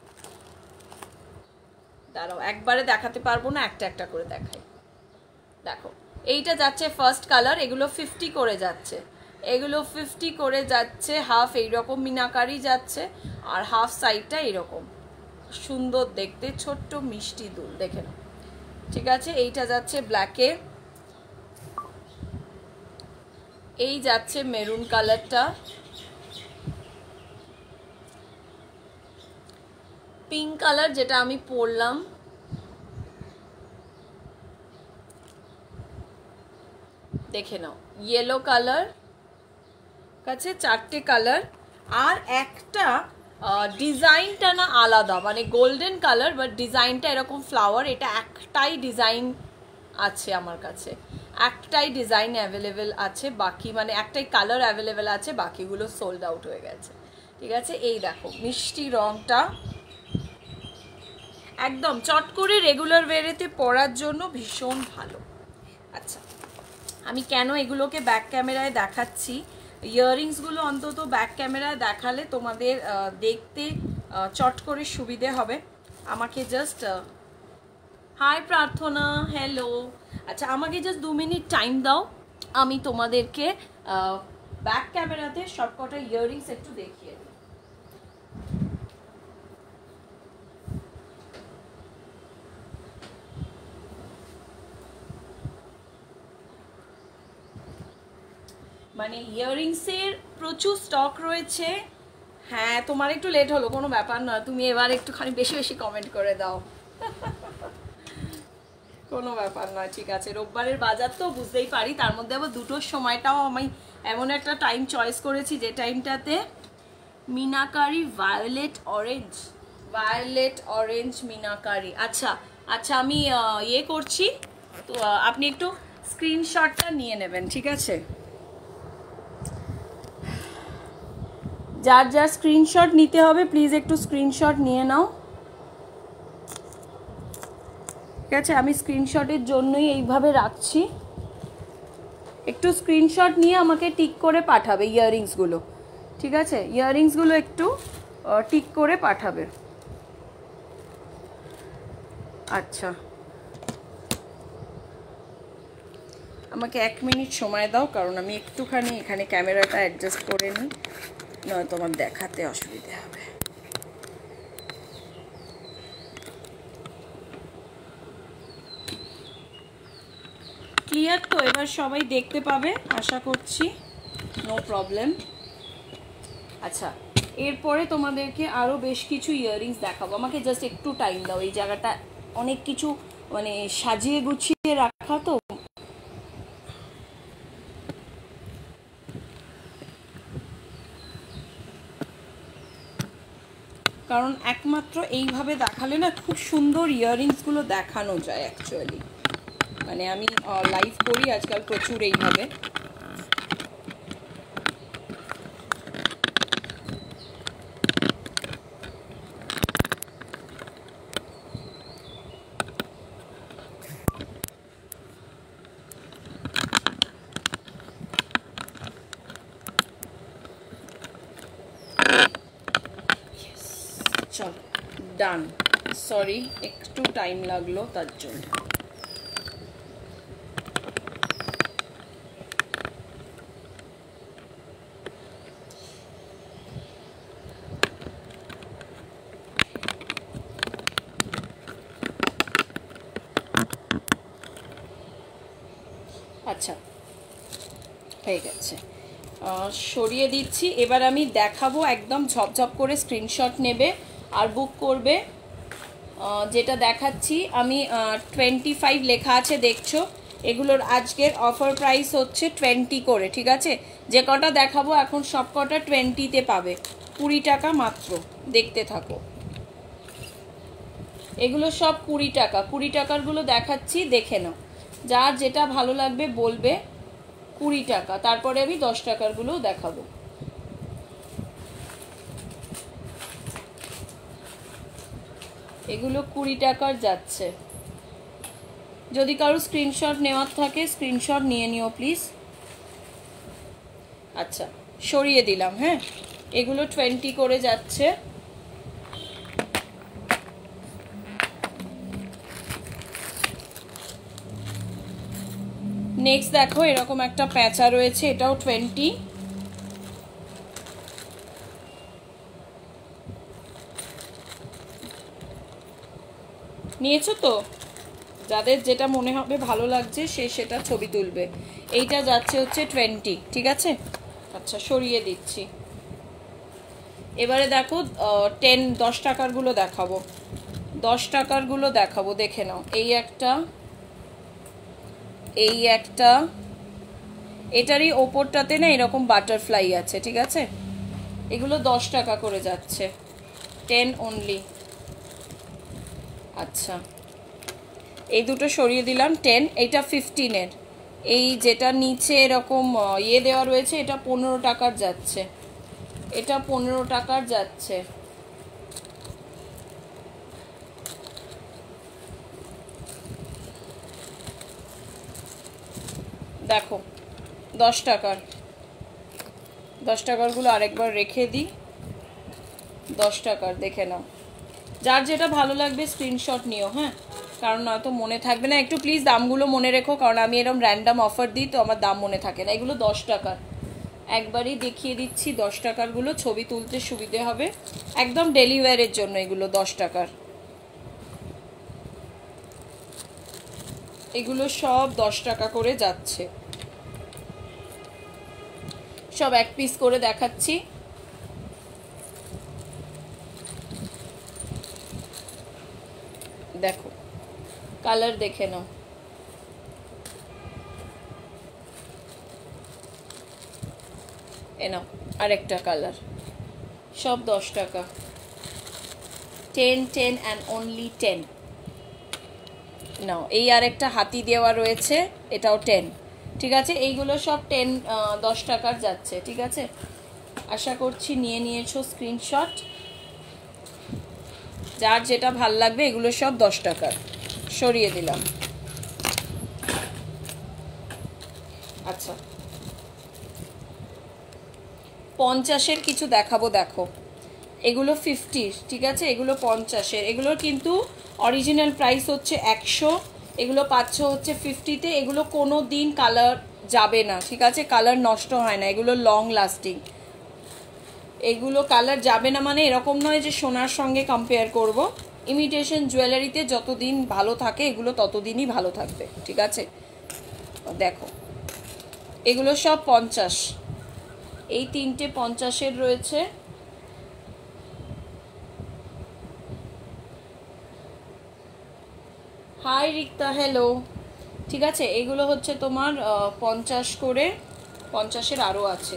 দাঁড়াও, একবারে দেখাতে পারবো না, একটা একটা করে দেখাই। দেখো, এইটা যাচ্ছে ফার্স্ট কালার, এগুলো 50 করে যাচ্ছে, এগুলো 50 করে যাচ্ছে। হাফ এইরকম মিনাকারি যাচ্ছে, আর হাফ সাইডটা এরকম সুন্দর দেখতে, ছোট্ট মিষ্টি দুল, দেখে নাও, ঠিক আছে? এইটা যাচ্ছে ব্ল্যাকে, এই যাচ্ছে মেরুন কালারটা, পিঙ্ক কালার যেটা আমি পরলাম, দেখে নাও, ইয়েলো কালার, কাছে 4টে কালার। আর একটা ডিজাইনটা না আলাদা, মানে গোল্ডেন কালার বাট ডিজাইনটা এরকম ফ্লাওয়ার, এটা একটাই ডিজাইন আছে আমার কাছে, একটাই ডিজাইন অ্যাভেলেবেল আছে, বাকি মানে একটাই কালার অ্যাভেলেবেল আছে, বাকিগুলো সোল্ড আউট হয়ে গেছে, ঠিক আছে? এই দেখো মিষ্টি রংটা, একদম চট করে রেগুলার ওয়ারেতে পরার জন্য ভীষণ ভালো। আচ্ছা, আমি কেন এগুলোকে ব্যাক ক্যামেরায় দেখাচ্ছি, ইয়াররিংসগুলো অন্তত ব্যাক ক্যামেরায় দেখালে তোমাদের দেখতে চট করে সুবিধে হবে। আমাকে জাস্ট হাই প্রার্থনা, হ্যালো। আচ্ছা, আমাকে জাস্ট 2 মিনিট টাইম দাও, আমি তোমাদেরকে ব্যাক ক্যামেরাতে সবকটা ইয়াররিংস একটু দেখিয়ে দিই। মানে ইয়াররিংসের প্রচুর স্টক রয়েছে। হ্যাঁ, তোমার একটু লেট হলো, কোনো ব্যাপার নয়, তুমি এবার একটুখানি বেশি বেশি কমেন্ট করে দাও। কোনো ব্যাপার নয়, ঠিক আছে। রোববারের বাজার তো বুঝতেই পারি, তার মধ্যে আবার দুটোর সময়টাও আমি এমন একটা টাইম চয়েস করেছি যে টাইমটাতে মিনাকারি ভায়োলেট অরেঞ্জ মিনাকারি। আচ্ছা আচ্ছা, আমি ইয়ে করছি, তো আপনি একটু স্ক্রিনশটটা নিয়ে নেবেন, ঠিক আছে? যার যার স্ক্রিনশট নিতে হবে প্লিজ একটু স্ক্রিনশট নিয়ে নাও, ঠিক আছে? আমি স্ক্রিনশটের জন্যই এইভাবে রাখছি। একটু স্ক্রিনশট নিয়ে আমাকে টিক করে পাঠাবে ইয়াররিংসগুলো, ঠিক আছে? ইয়াররিংসগুলো একটু টিক করে পাঠাবে। আচ্ছা, আমাকে 1 মিনিট সময় দাও, কারণ আমি একটুখানি এখানে ক্যামেরাটা অ্যাডজাস্ট করে নিই, নয়তো আমার দেখাতে অসুবিধা হবে। ক্লিয়ার তো? এবার সবাই দেখতে পাবে আশা করছি, নো প্রবলেম। আচ্ছা, এরপরে তোমাদেরকে আরও বেশ কিছু ইয়াররিংস দেখাবো। আমাকে জাস্ট একটু টাইম দাও, এই জায়গাটা অনেক কিছু মানে সাজিয়ে গুছিয়ে রাখা তো। কারণ একমাত্র এইভাবে দেখালে না খুব সুন্দর ইয়াররিংসগুলো দেখানো যায় অ্যাকচুয়ালি। মানে আমি লাইভ করি আজকাল প্রচুর এইভাবে। চল, ডান। সরি, একটু টাইম লাগলো তার জন্য। আচ্ছা, হয়ে গেছে, সরিয়ে দিচ্ছি। এবার আমি দেখাবো, একদম ঝপঝপ করে স্ক্রিনশট নেবে আর বুক করবে। যেটা দেখাচ্ছি আমি 25 লেখা আছে, দেখছো? এগুলোর আজকের অফার প্রাইস হচ্ছে 20 করে, ঠিক আছে? যে কটা দেখাবো এখন সব কটা 20-তে পাবে, 20 টাকা মাত্র। দেখতে থাকো, এগুলো সব 20 টাকা। 20 টাকারগুলো দেখাচ্ছি, দেখে নাও, যার যেটা ভালো লাগবে বলবে। 20 টাকা, তারপরে আমি 10 টাকারগুলোও দেখাবো। এগুলো 20 টাকার যাচ্ছে। যদি কারো স্ক্রিনশট নেওয়ার থাকে স্ক্রিনশট নিয়ে নিও প্লিজ। আচ্ছা, সরিয়ে দিলাম। হ্যাঁ, এগুলো 20 করে যাচ্ছে। নেক্সট দেখো, এরকম একটা প্যাঁচা রয়েছে, এটাও 20। নিয়েছো তো? যাদের যেটা মনে হবে ভালো লাগছে সে সেটা ছবি তুলবে। এইটা যাচ্ছে হচ্ছে 20, ঠিক আছে? আচ্ছা, সরিয়ে দিচ্ছি। এবারে দেখো 10 টাকারগুলো দেখাবো। 10 টাকারগুলো দেখাবো, দেখে নাও। এই একটা, এটারই ওপরটাতে না এরকম বাটারফ্লাই আছে, ঠিক আছে? এগুলো 10 টাকা করে যাচ্ছে, 10 অনলি। আচ্ছা, এই দুটো সরিয়ে দিলাম, 10। এইটা 15-এর। এই যেটা নিচে এরকম ইয়ে দেওয়া রয়েছে, এটা 15 টাকার যাচ্ছে। এটা 15 টাকার যাচ্ছে। দেখো, 10 টাকার। 10 টাকারগুলো আরেকবার রেখে দিই। 10 টাকার দেখে নাও, যার যেটা ভালো লাগবে স্ক্রিনশট নিও, হ্যাঁ, কারণ নয়তো মনে থাকবে না। একটু প্লিজ দামগুলো মনে রেখো, কারণ আমি এরকম র্যান্ডাম অফার দিই তো আমার দাম মনে থাকে না। এগুলো 10 টাকার, একবারই দেখিয়ে দিচ্ছি। 10 টাকারগুলো ছবি তুলতে সুবিধে হবে, একদম ডেলি ওয়্যারের জন্য এগুলো 10 টাকার। এগুলো সব 10 টাকা করে যাচ্ছে, সব এক পিস করে দেখাচ্ছি। দেখো কালার দেখে নাও, এ নাও আরেকটা কালার, সব 10 টাকা। 10 10 অ্যান্ড অনলি 10। নাও এই আরেকটা হাতি দেওয়া রয়েছে, এটাও 10। ঠিক আছে, এইগুলো সব 10 টাকার যাচ্ছে। ঠিক আছে, আশা করছি নিয়ে নিয়েছো স্ক্রিনশট। যার যেটা ভাল লাগবে এগুলো সব 10 টাকার, সরিয়ে দিলাম। আচ্ছা, 50-এর কিছু দেখাবো, দেখো এগুলো 50, ঠিক আছে, এগুলো 50-এর। এগুলোর কিন্তু অরিজিনাল প্রাইস হচ্ছে 100, এগুলো পাচ্ছ হচ্ছে 50-তে। এগুলো কোনো দিন কালার যাবে না, ঠিক আছে, কালার নষ্ট হয় না, এগুলো লং লাস্টিং। এগুলো কালার যাবে না মানে এরকম নয় যে সোনার সঙ্গে কম্পেয়ার করব। ইমিটেশন জুয়েলারিতে যতদিন ভালো থাকে এগুলো ততদিনই ভালো থাকবে, ঠিক আছে। দেখো এগুলো সব 50, এই তিনটে 50-এর রয়েছে। Hi Rikta, hello. ঠিক আছে, এগুলো হচ্ছে তোমার 50 করে, 50-এর আরও আছে।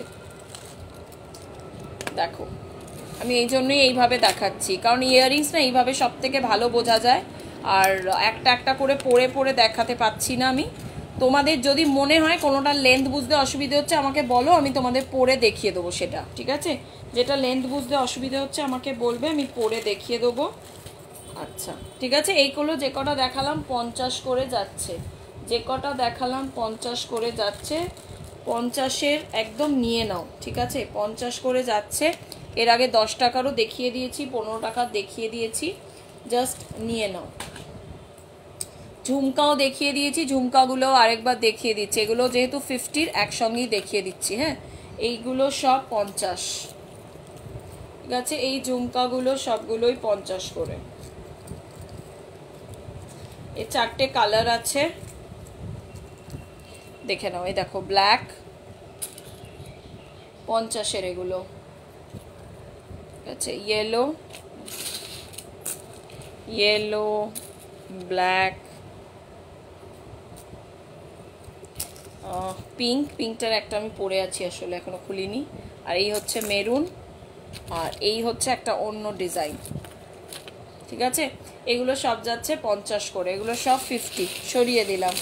দেখো আমি এই জন্যই এইভাবে দেখাচ্ছি, কারণ ইয়াররিংস না এইভাবে সব থেকে ভালো বোঝা যায়। আর একটা একটা করে পরে পরে দেখাতে পাচ্ছি না আমি। তোমাদের যদি মনে হয় কোনোটার লেন্থ বুঝতে অসুবিধে হচ্ছে আমাকে বলো, আমি তোমাদের পরে দেখিয়ে দেবো সেটা, ঠিক আছে। যেটা লেন্থ বুঝতে অসুবিধে হচ্ছে আমাকে বলবে, আমি পরে দেখিয়ে দেবো। আচ্ছা ঠিক আছে, এইগুলো যে কটা দেখালাম 50 করে যাচ্ছে, যে কটা দেখালাম 50 করে যাচ্ছে। 50-এর একদম নিয়ে নাও, ঠিক আছে, 50 করে যাচ্ছে। এর আগে 10 টাকারও দেখিয়ে দিয়েছি, 15 টাকার দেখিয়ে দিয়েছি, জাস্ট নিয়ে নাও। ঝুমকাও দেখিয়ে দিয়েছি, ঝুমকাগুলো আরেকবার দেখিয়ে দিচ্ছি। এগুলো যেহেতু 50-র একসঙ্গেই দেখিয়ে দিচ্ছি, হ্যাঁ। এইগুলো সব 50, ঠিক আছে, এই ঝুমকাগুলো সবগুলোই 50 করে। এই 4টে কালার আছে, দেখে নাও। এই দেখো ব্ল্যাক, 50-এর এগুলো, ঠিক আছে, ইয়েলো, ইয়েলো, ব্ল্যাক, পিঙ্ক, পিঙ্কটার একটা আমি পরে আছি আসলে এখনো খুলিনি। আর এই হচ্ছে মেরুন, আর এই হচ্ছে একটা অন্য ডিজাইন, ঠিক আছে। এগুলো সব যাচ্ছে 50 করে, এগুলো সব 50, সরিয়ে দিলাম।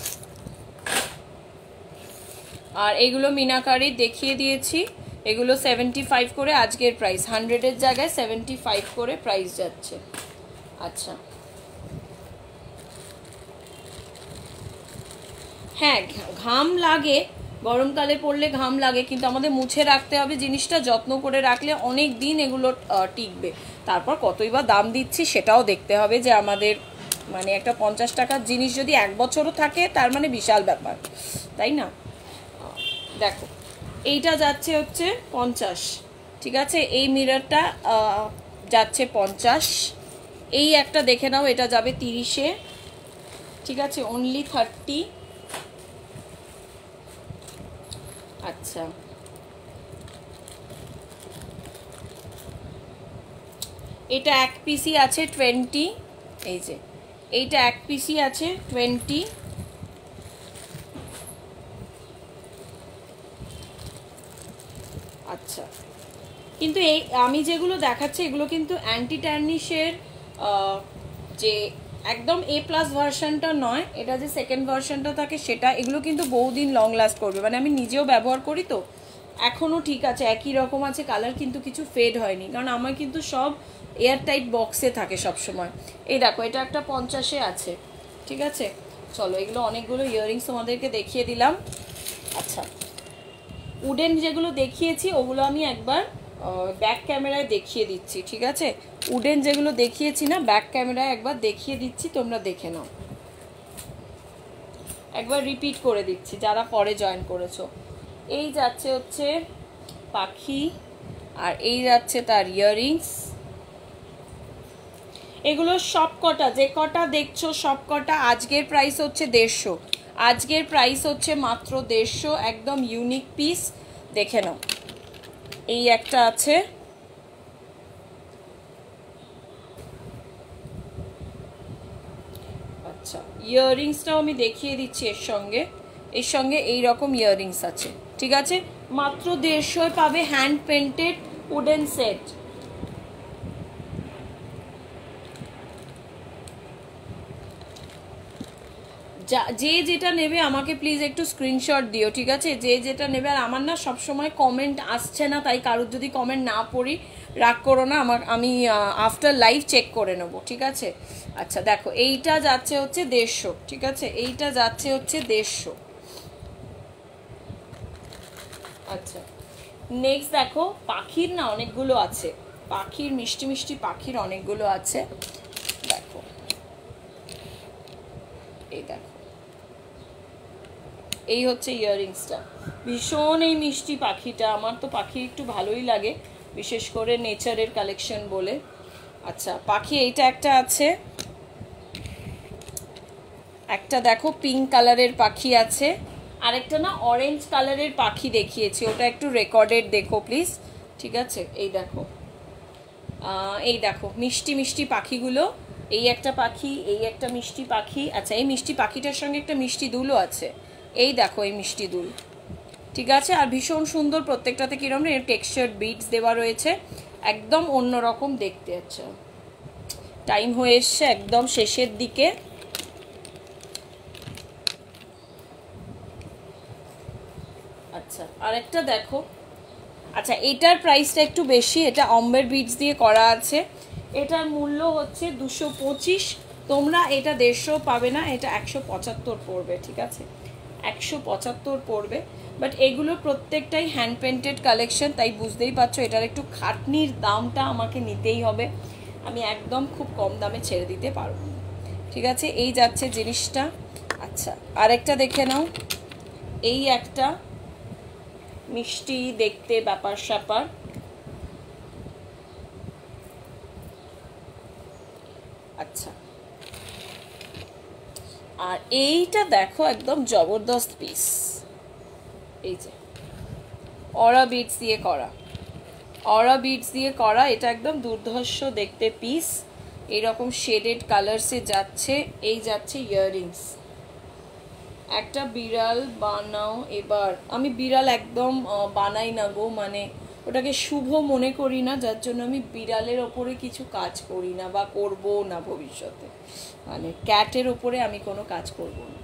আর এগুলো মিনাকারি দেখিয়ে দিয়েছি, এগুলো 75 করে আজকের প্রাইস, 100-এর জায়গায় 75 করে প্রাইস যাচ্ছে। আচ্ছা হ্যাঁ, ঘাম লাগে, গরমকালে পড়লে ঘাম লাগে, কিন্তু আমাদের মুছে রাখতে হবে জিনিসটা, যত্ন করে রাখলে অনেক দিন এগুলো টিকবে। তারপর কতই বা দাম দিচ্ছি সেটাও দেখতে হবে, যে আমাদের মানে একটা 50 টাকার জিনিস যদি 1 বছরও থাকে তার মানে বিশাল ব্যাপার, তাই না। দেখো এইটা যাচ্ছে হচ্ছে 50, ঠিক আছে, এই মিররটা যাচ্ছে 50। এই একটা দেখে নাও, এটা যাবে 30-এ, ঠিক আছে, অনলি 30। আচ্ছা এটা এক পিসই আছে 20, এই যে এইটা এক পিসই আছে 20। আচ্ছা, কিন্তু এই আমি যেগুলো দেখাচ্ছি এগুলো কিন্তু অ্যান্টি ট্যার্নিশের যে একদম A+ ভার্সনটা নয়, এটা যে সেকেন্ড ভার্সনটা থাকে সেটা। এগুলো কিন্তু বহুদিন লং লাস্ট করবে, মানে আমি নিজেও ব্যবহার করি তো, এখনও ঠিক আছে, একই রকম আছে, কালার কিন্তু কিছু ফেড হয়নি, কারণ আমার কিন্তু সব এয়ারটাইট বক্সে থাকে সব সময়। এই দেখো এটা একটা 50-এ আছে, ঠিক আছে। চলো এগুলো অনেকগুলো ইয়াররিংস তোমাদেরকে দেখিয়ে দিলাম। আচ্ছা উডেন যেগুলো দেখিয়েছি ওগুলো আমি একবার ব্যাক ক্যামেরায় দেখিয়ে দিচ্ছি, ঠিক আছে? উডেন যেগুলো দেখিয়েছি না, ব্যাক ক্যামেরায় একবার দেখিয়ে দিচ্ছি, তোমরা দেখে নাও। একবার রিপিট করে দিচ্ছি যারা পরে জয়েন করেছো। এই যাচ্ছে হচ্ছে পাখি, আর এই যাচ্ছে তার ইয়াররিংস। এগুলো সব কটা, যে কটা দেখছো সব কটা আজকের প্রাইস হচ্ছে 150। আজকের প্রাইস হচ্ছে মাত্র 150, একদম ইউনিক পিস। দেখে নাও, এই একটা আছে, আচ্ছা ইয়াররিংসটাও আমি দেখিয়ে দিচ্ছি। এর সঙ্গে এই রকম ইয়াররিংস আছে, ঠিক আছে? মাত্র 150 পাবে হ্যান্ড পেন্টেড উডেন সেট। যে যেটা নেবে আমাকে প্লিজ একটু স্ক্রিনশট দিও, ঠিক আছে? যে যেটা নেবে। আর আমার না সবসময় কমেন্ট আসছে না, তাই কারোর যদি কমেন্ট না পড়ি রাগ করো না, আমি আফটার লাইভ চেক করে নেব, ঠিক আছে? আচ্ছা দেখো, এইটা যাচ্ছে হচ্ছে 150, ঠিক আছে? এইটা যাচ্ছে হচ্ছে 150। আচ্ছা নেক্সট দেখো, পাখির না অনেকগুলো আছে, পাখির মিষ্টি মিষ্টি পাখির অনেকগুলো আছে। দেখো এই দেখো, এই হচ্ছে ইয়াররিংসটা, ভীষণ এই মিষ্টি পাখিটা। আমার তো পাখি একটু ভালোই লাগে, বিশেষ করে নেচারের কালেকশন বলে। আচ্ছা পাখি এইটা একটা আছে, একটা দেখো পিঙ্ক কালারের পাখি আছে, আরেকটা না অরেঞ্জ কালারের পাখি দেখিয়েছি, ওটা একটু রেকর্ডেড দেখো প্লিজ, ঠিক আছে? এই দেখো মিষ্টি মিষ্টি পাখিগুলো, এই একটা পাখি, এই একটা মিষ্টি পাখি। আচ্ছা এই মিষ্টি পাখিটার সঙ্গে একটা মিষ্টি দুলও আছে, এই দেখো এই মিষ্টি দুল, ঠিক আছে? আর ভীষণ সুন্দর, প্রত্যেকটাতে কিরকম টেক্সচার বিটস দেওয়া রয়েছে, একদম অন্যরকম দেখতে। আচ্ছা টাইম হয়ে এসছে একদম শেষের দিকে। আচ্ছা আরেকটা দেখো, আচ্ছা এটার প্রাইসটা একটু বেশি, এটা অম্বের বিটস দিয়ে করা আছে, এটার মূল্য হচ্ছে 225। তোমরা এটা 150 পাবে না, এটা 175 পড়বে, ঠিক আছে? 175 পড়বে। বাট এগুলো প্রত্যেকটাই হ্যান্ড পেন্টেড কালেকশন, তাই বুঝতেই পারছো এটার একটু খাটনির দামটা আমাকে নিতেই হবে, আমি একদম খুব কম দামে ছেড়ে দিতে পারবো, ঠিক আছে? এই যাচ্ছে জিনিসটা। আচ্ছা আরেকটা দেখে নাও, এই একটা মিষ্টি দেখতে ব্যাপার স্যাপার, আচ্ছা আর এইটা দেখো একদম জবরদস্ত পিস, এই যে অরা বিটস দিয়ে করা, অরা বিটস দিয়ে করা, এটা একদম দুর্ধর্ষ দেখতে পিস, এইরকম শেডেড কালারসে যাচ্ছে। এই যাচ্ছে ইয়াররিংস। একটা বিড়াল বানাও এবার, আমি বিড়াল একদম বানাই না গো, মানে ওটাকে শুভ মনে করি না, যার জন্য আমি বিড়ালের ওপরে কিছু কাজ করি না বা করবো না ভবিষ্যতে, মানে ক্যাটের ওপরে আমি কোনো কাজ করব না,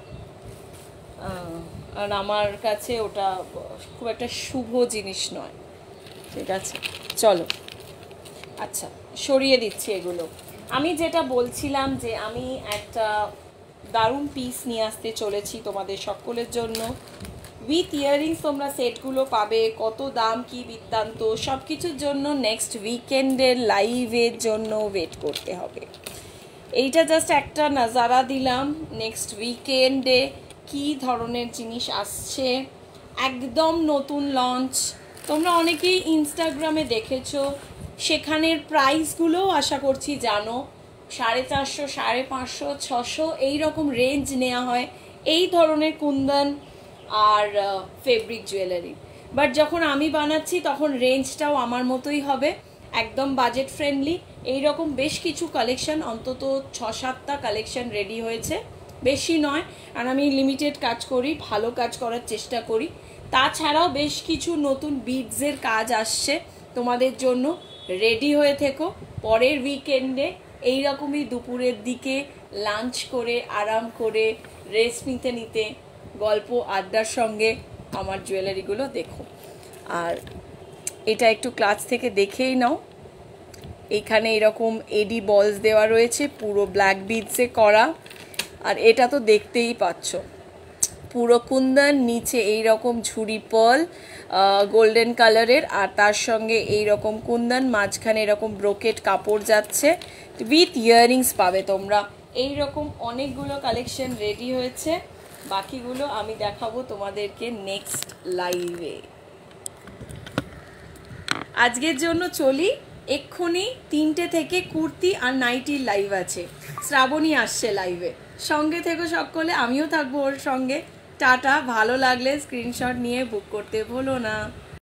আর আমার কাছে ওটা খুব একটা শুভ জিনিস নয়, ঠিক আছে? চলো আচ্ছা সরিয়ে দিচ্ছি এগুলো। আমি যেটা বলছিলাম যে আমি একটা দারুণ পিস নিয়ে আসতে চলেছি তোমাদের সকলের জন্য, উইথ ইয়াররিংস। তোমরা সেটগুলো পাবে, কত দাম কি বৃত্তান্ত সব কিছুর জন্য নেক্সট উইকেন্ডের লাইভের জন্য ওয়েট করতে হবে। এইটা জাস্ট একটা নজারা দিলাম নেক্সট উইকেন্ডে কি ধরনের জিনিস আসছে, একদম নতুন লঞ্চ। তোমরা অনেকেই ইনস্টাগ্রামে দেখেছো, সেখানের প্রাইসগুলোও আশা করছি জানো, 450, 550, 600 এইরকম রেঞ্জ নেওয়া হয় এই ধরনের কুন্দন আর ফেব্রিক জুয়েলারি। বাট যখন আমি বানাচ্ছি তখন রেঞ্জটাও আমার মতোই হবে, একদম বাজেট ফ্রেন্ডলি। এইরকম বেশ কিছু কালেকশন, অন্তত 6-7টা কালেকশন রেডি হয়েছে, বেশি নয়, আর আমি লিমিটেড কাজ করি, ভালো কাজ করার চেষ্টা করি। তাছাড়াও বেশ কিছু নতুন বিডসের কাজ আসছে তোমাদের জন্য, রেডি হয়ে থেকো। পরের উইকেন্ডে এইরকমই দুপুরের দিকে লাঞ্চ করে আরাম করে রেস্ট নিতে নিতে গল্প আড্ডার সঙ্গে আমার জুয়েলারিগুলো দেখো। আর এটা একটু ক্লাস থেকে দেখেই নাও, এখানে এরকম এডি বলস দেওয়া রয়েছে পুরো ব্ল্যাক বিডসে করা, আর এটা তো দেখতেই পাচ্ছ পুরো কুন্দন, নিচে এই রকম ঝুরি পার্ল গোল্ডেন কালারের, আর তার সঙ্গে এই রকম কুন্দন, মাঝখানে এরকম ব্রোকেট কাপড় যাচ্ছে, উইথ ইয়াররিংস পাবে তোমরা। এই রকম অনেকগুলো কালেকশন রেডি হয়েছে, বাকিগুলো আমি দেখাবো তোমাদেরকে নেক্সট লাইভে। আজকের জন্য চলি, এক্ষুনি 3টে থেকে কুর্তি আর নাইটির লাইভ আছে, শ্রাবণী আসছে লাইভে, সঙ্গে থেকো সকলে, আমিও থাকবো ওর সঙ্গে। টাটা, ভালো লাগলে স্ক্রিনশট নিয়ে বুক করতে ভুলো না।